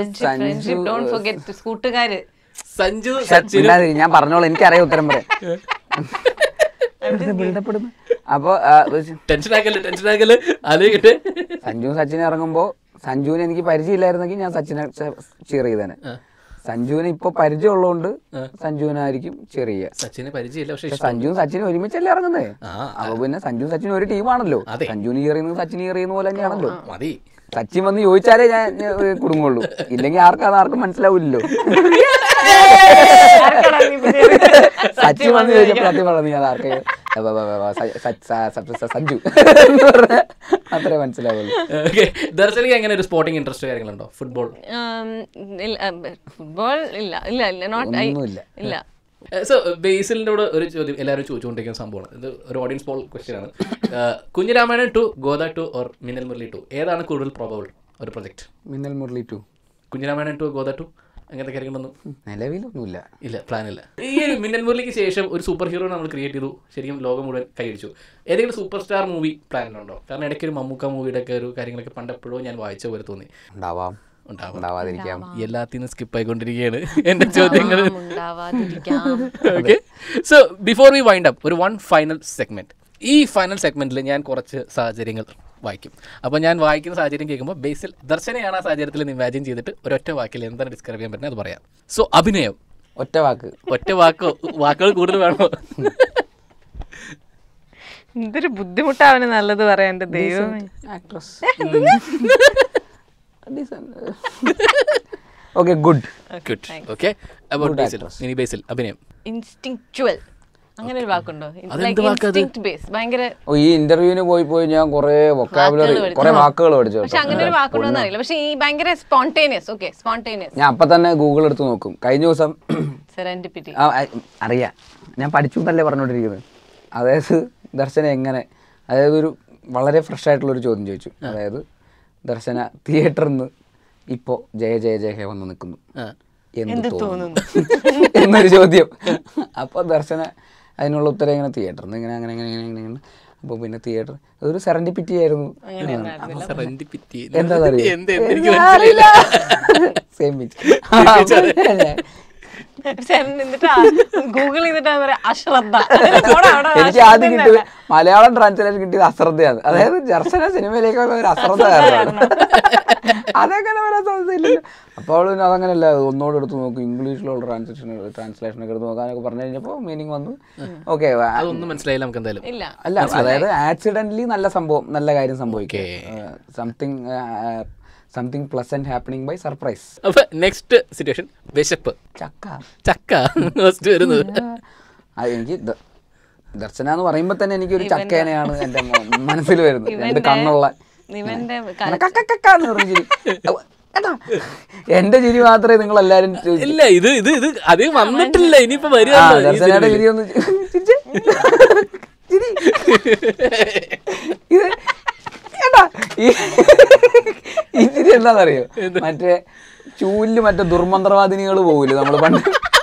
Speaker 3: സഞ്ജു
Speaker 1: ഞാൻ പറഞ്ഞോളൂ, എനിക്കറിയാം ഉത്തരം പറയാം. അപ്പൊ സഞ്ജു സച്ചിൻ ഇറങ്ങുമ്പോ സഞ്ജുവിനെ എനിക്ക് പരിചയമില്ലായിരുന്നെങ്കിൽ ഞാൻ സച്ചിനെ cheer ചെയ്തേനെ. സഞ്ജുവിനെ ഇപ്പൊ പരിചയം ഉള്ളതുകൊണ്ട് സഞ്ജുവിനായിരിക്കും cheer ചെയ്യുക. സഞ്ജുവും സച്ചിനും ഒരുമിച്ചല്ലേ ഇറങ്ങുന്നേ. അപ്പൊ പിന്നെ സഞ്ജു സച്ചിനും ഒരു ടീമാണല്ലോ. സഞ്ജുവിന് cheer ചെയ്യുന്നത് സച്ചിന് cheer ചെയ്യുന്ന പോലെ തന്നെയാണല്ലോ. സച്ചിൻ വന്ന് ചോദിച്ചാലേ ഞാൻ കുടുങ്ങുള്ളൂ. ഇല്ലെങ്കിൽ ആർക്കും മനസ്സിലാവില്ലല്ലോ. സച്ചി വന്ന് ചോദിച്ചപ്പോൾ സത്യം പറഞ്ഞു നീ അത് ആർക്കെ സഞ്ജു അത്രേ മനസ്സിലാവുള്ളൂ.
Speaker 2: ദർശനിക്ക് എങ്ങനെ ഒരു സ്പോർട്ടിംഗ് ഇൻട്രസ്റ്റ് കാര്യങ്ങളുണ്ടോ? ഫുട്ബോൾ
Speaker 3: ഫുട്ബോൾ ഇല്ല ഇല്ല ഇല്ല നോട്ട് ഇല്ല.
Speaker 2: സോ ബേസിലിൻ്റെ കൂടെ ഒരു ചോദ്യം എല്ലാവരും ചോദിച്ചുകൊണ്ടിരിക്കുന്ന സംഭവമാണ്. ഇത് ഒരു ഓഡിയൻസ് പോൾ ക്വസ്റ്റ്യൻ ആണ്. കുഞ്ഞിരാമായണൻ 2, ഗോദ 2 ഓർ മിന്നൽ മുരളി 2 ഏതാണ് കൂടുതൽ പ്രോബബിൾ ഒരു പ്രൊജക്ട്?
Speaker 1: മിന്നൽ മുരളി 2.
Speaker 2: കുഞ്ഞിരാമായണൻ 2, ഗോദ 2 അങ്ങനത്തെ കാര്യങ്ങളൊന്നും
Speaker 1: നിലവിലൊന്നുമില്ല.
Speaker 2: ഇല്ല, പ്ലാനില്ല. ഈ ഒരു മിന്നൽ മുരളിക്ക് ശേഷം ഒരു സൂപ്പർ ഹീറോ നമ്മൾ ക്രിയേറ്റ് ചെയ്തു, ശരിക്കും ലോകം മുഴുവൻ കൈയടിച്ചു. ഏതെങ്കിലും സൂപ്പർ സ്റ്റാർ മൂവി പ്ലാനിലുണ്ടോ? കാരണം ഇടയ്ക്ക് ഒരു മമ്മൂക്ക മൂവിയുടെ ഒക്കെ ഒരു കാര്യങ്ങളൊക്കെ പണ്ടെപ്പോഴോ ഞാൻ വായിച്ച പോലെ തോന്നി.
Speaker 1: ഉണ്ടാവാതിരിക്കാം.
Speaker 2: എല്ലാത്തിനും സ്കിപ്പ് ആയിക്കൊണ്ടിരിക്കുകയാണ് എന്റെ ചോദ്യങ്ങൾ. Okay, so before we wind up ഒരു ഫൈനൽ സെഗ്മെന്റ്. ഈ ഫൈനൽ സെഗ്മെന്റിൽ ഞാൻ കുറച്ച് സാഹചര്യങ്ങൾ വായിക്കും. അപ്പോൾ ഞാൻ വായിക്കുന്ന സാഹചര്യം കേൾക്കുമ്പോൾ ബേസിൽ ദർശനയാണ് ആ സാഹചര്യത്തിൽ നിന്ന് ഇമാജിൻ ചെയ്തിട്ട് ഒരൊറ്റ വാക്കിൽ എന്താണ് ഡിസ്ക്രൈബ് ചെയ്യാൻ പറ്റുന്നത് അത് പറയാം. സോ അഭിനയം
Speaker 1: ഒറ്റ
Speaker 2: വാക്കുകൾ കൂടുതൽ വേണോ?
Speaker 3: എന്തൊരു ബുദ്ധിമുട്ടാവന് നല്ലത് പറയാൻ ദൈവം.
Speaker 1: Okay, good.
Speaker 2: Okay, about Basil. ഇനി ബേസിൽ അഭിനയം
Speaker 3: ഇൻസ്റ്റിങ്ക്ച്വൽ അങ്ങനെ ഒരു വാക്കുണ്ടോ?
Speaker 1: ഈ ഇന്റർവ്യൂവിന് പോയി ഞാൻ കുറെ വാക്കുകൾ പഠിച്ചു.
Speaker 3: പക്ഷെ അങ്ങനെ ഒരു വാക്കുണ്ടോന്ന് അറിയില്ല. പക്ഷെ ഈ ഭയങ്കര സ്പോണ്ടേനിയസ്. Okay, spontaneous.
Speaker 1: ഞാൻ അപ്പൊ തന്നെ ഗൂഗിൾ എടുത്ത് നോക്കും. കഴിഞ്ഞ ദിവസം
Speaker 3: സെറൻഡിപ്പിറ്റി
Speaker 1: അറിയാം, ഞാൻ പഠിച്ചു എന്നല്ലേ പറഞ്ഞോണ്ടിരിക്കുന്നത്. അതായത് ദർശന എങ്ങനെ, അതായത് ഒരു വളരെ ഫ്രഷ് ആയിട്ടുള്ളൊരു ചോദ്യം ചോദിച്ചു. അതായത് ദർശന തിയേറ്ററിൽ നിന്ന് ഇപ്പോൾ ജയ ജയ ജയ ഹേ വന്ന് നിൽക്കുന്നു, എന്ത് തോന്നുന്നു എന്നൊരു ചോദ്യം. അപ്പോൾ ദർശന അതിനുള്ള ഉത്തരം ഇങ്ങനെ തിയേറ്ററിൽ നിന്ന് ഇങ്ങനെ അങ്ങനെ അങ്ങനെ ഇങ്ങനെ ഇങ്ങനെ. അപ്പോൾ പിന്നെ തിയേറ്റർ അതൊരു സെറൻഡിപ്പിറ്റി ആയിരുന്നു. എന്താ സെയിം എനിക്ക് ആദ്യം കിട്ടിയത് മലയാളം ട്രാൻസ്ലേഷൻ കിട്ടിയത് അശ്രദ്ധയാണ്. അതായത് ദർശന സിനിമയിലേക്കുള്ള ഒരു അശ്രദ്ധ കാരണം അതെങ്ങനെ വരാൻ സാധ്യതയില്ലല്ലോ. അപ്പോൾ അവൾ അതങ്ങനെയല്ല, ഒന്നോട് എടുത്ത് നോക്കും, ഇംഗ്ലീഷിലുള്ള ട്രാൻസ്ലേഷനൊക്കെ എടുത്ത് നോക്കാനൊക്കെ പറഞ്ഞു കഴിഞ്ഞപ്പോൾ മീനിങ് വന്നു. ഓക്കെ,
Speaker 2: ഒന്നും മനസ്സിലായില്ല നമുക്ക് എന്തായാലും.
Speaker 1: അല്ല, അതായത് ആക്സിഡന്റലി നല്ല സംഭവം, നല്ല കാര്യം സംഭവിക്കേ, something pleasant happening by surprise.
Speaker 2: അപ്പൊ നെക്സ്റ്റ് സിറ്റുവേഷൻ വിശപ്പ്. ചക്ക വരുന്നത്
Speaker 1: എനിക്ക് ദർശന എന്ന് പറയുമ്പോ തന്നെ എനിക്കൊരു ചക്കേനെയാണ് എന്റെ മനസ്സിൽ വരുന്നത്. എന്റെ കണ്ണുള്ള എന്റെ ചിരി മാത്രമേ നിങ്ങൾ എല്ലാരും
Speaker 2: ഇല്ല, ഇത് അത് വന്നിട്ടില്ല, ഇനിയിപ്പോ
Speaker 1: ദർശനയുടെ ചിരി ഒന്ന് ചിരി ഇത് ഈ ചിരി എന്താണെന്നറിയോ? മറ്റേ ചൂലില് മറ്റേ ദുർമന്ത്രവാദിനികൾ പോകൂലേ നമ്മള് പണ്ട്,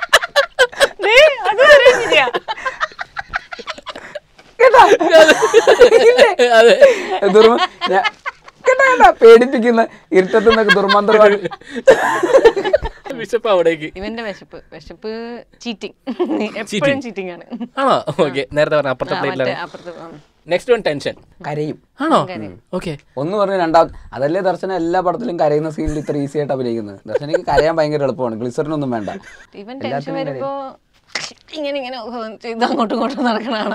Speaker 1: പേടിപ്പിക്കുന്ന ഇരുട്ടത്തു നിന്നൊക്കെ ദുർമന്ത്രവാദി.
Speaker 3: ഇവന്റെ വിശപ്പ് ചീറ്റിംഗ്, എപ്പോഴും ചീറ്റിംഗ് ആണ്.
Speaker 2: ആണോ? ഓക്കെ, നേരത്തെ പറഞ്ഞ അപ്പുറത്തെ പ്ലേറ്റിലാണ്. Next one tension.
Speaker 1: കരയും.
Speaker 2: ആണോ? ഓക്കെ.
Speaker 1: ഒന്ന് പറഞ്ഞു രണ്ടാമത്. അതല്ലേ ദർശന എല്ലാ പടത്തിലും കരയുന്ന സീനിൽ ഇത്ര ഈസി ആയിട്ട് അഭിനയിക്കുന്നത്. ദർശനക്ക് കരയാൻ ഭയങ്കര എളുപ്പമാണ്, ഗ്ലിസറിനൊന്നും വേണ്ട.
Speaker 3: ഇവൻ ടെൻഷൻ വരുമ്പോ ഇങ്ങനെ ഇങ്ങനെ ചെയ്ത് അങ്ങോട്ടും ഇങ്ങോട്ടും നടക്കണാണോ?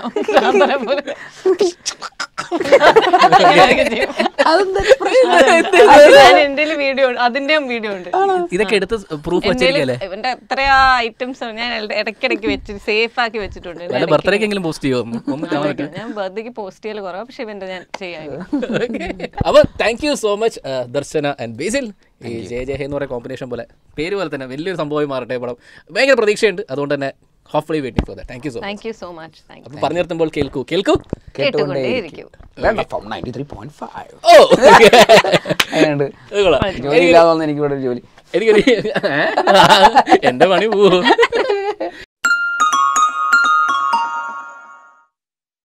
Speaker 3: അതിന്റെയും വീഡിയോ ഉണ്ട്.
Speaker 2: ഇതൊക്കെ എടുത്ത് പ്രൂഫ് വെച്ചിരിക്കല്ലേ?
Speaker 3: ഇവന്റെ എത്രയാ ഐറ്റംസ് ഞാൻ ഇടയ്ക്കിടയ്ക്ക് വെച്ച് സേഫ് ആക്കി വെച്ചിട്ടുണ്ട്.
Speaker 2: ബർത്ത്ഡേക്കെങ്കിലും പോസ്റ്റ് ചെയ്യുമോ?
Speaker 3: ഞാൻ ബർത്ത്ഡേക്ക് പോസ്റ്റ് ചെയ്യൽ കുറവാ, പക്ഷെ ഇവന്റെ ഞാൻ ചെയ്യാൻ.
Speaker 2: അപ്പൊ thank you so much Darshana and Basil. ഈ ജയ ജയ എന്ന് പറയുന്ന കോമ്പിനേഷൻ പോലെ പേര് പോലെ തന്നെ വലിയൊരു സംഭവമായി മാറട്ടെ പടം. ഭയങ്കര പ്രതീക്ഷയുണ്ട്, അതുകൊണ്ട് തന്നെ hopefully waiting for that. Thank you so much. അപ്പോൾ പറഞ്ഞു നിർത്തുമ്പോൾ കേൾക്കൂ
Speaker 3: കേട്ടുകൊണ്ടേയിരിക്കും.
Speaker 1: From 93.5.
Speaker 2: ഓ,
Speaker 1: ജോലി ഇല്ലാതെ എനിക്കിവിടെ ഒരു ജോലി,
Speaker 2: എനിക്കൊരു എന്റെ പണി പോവും.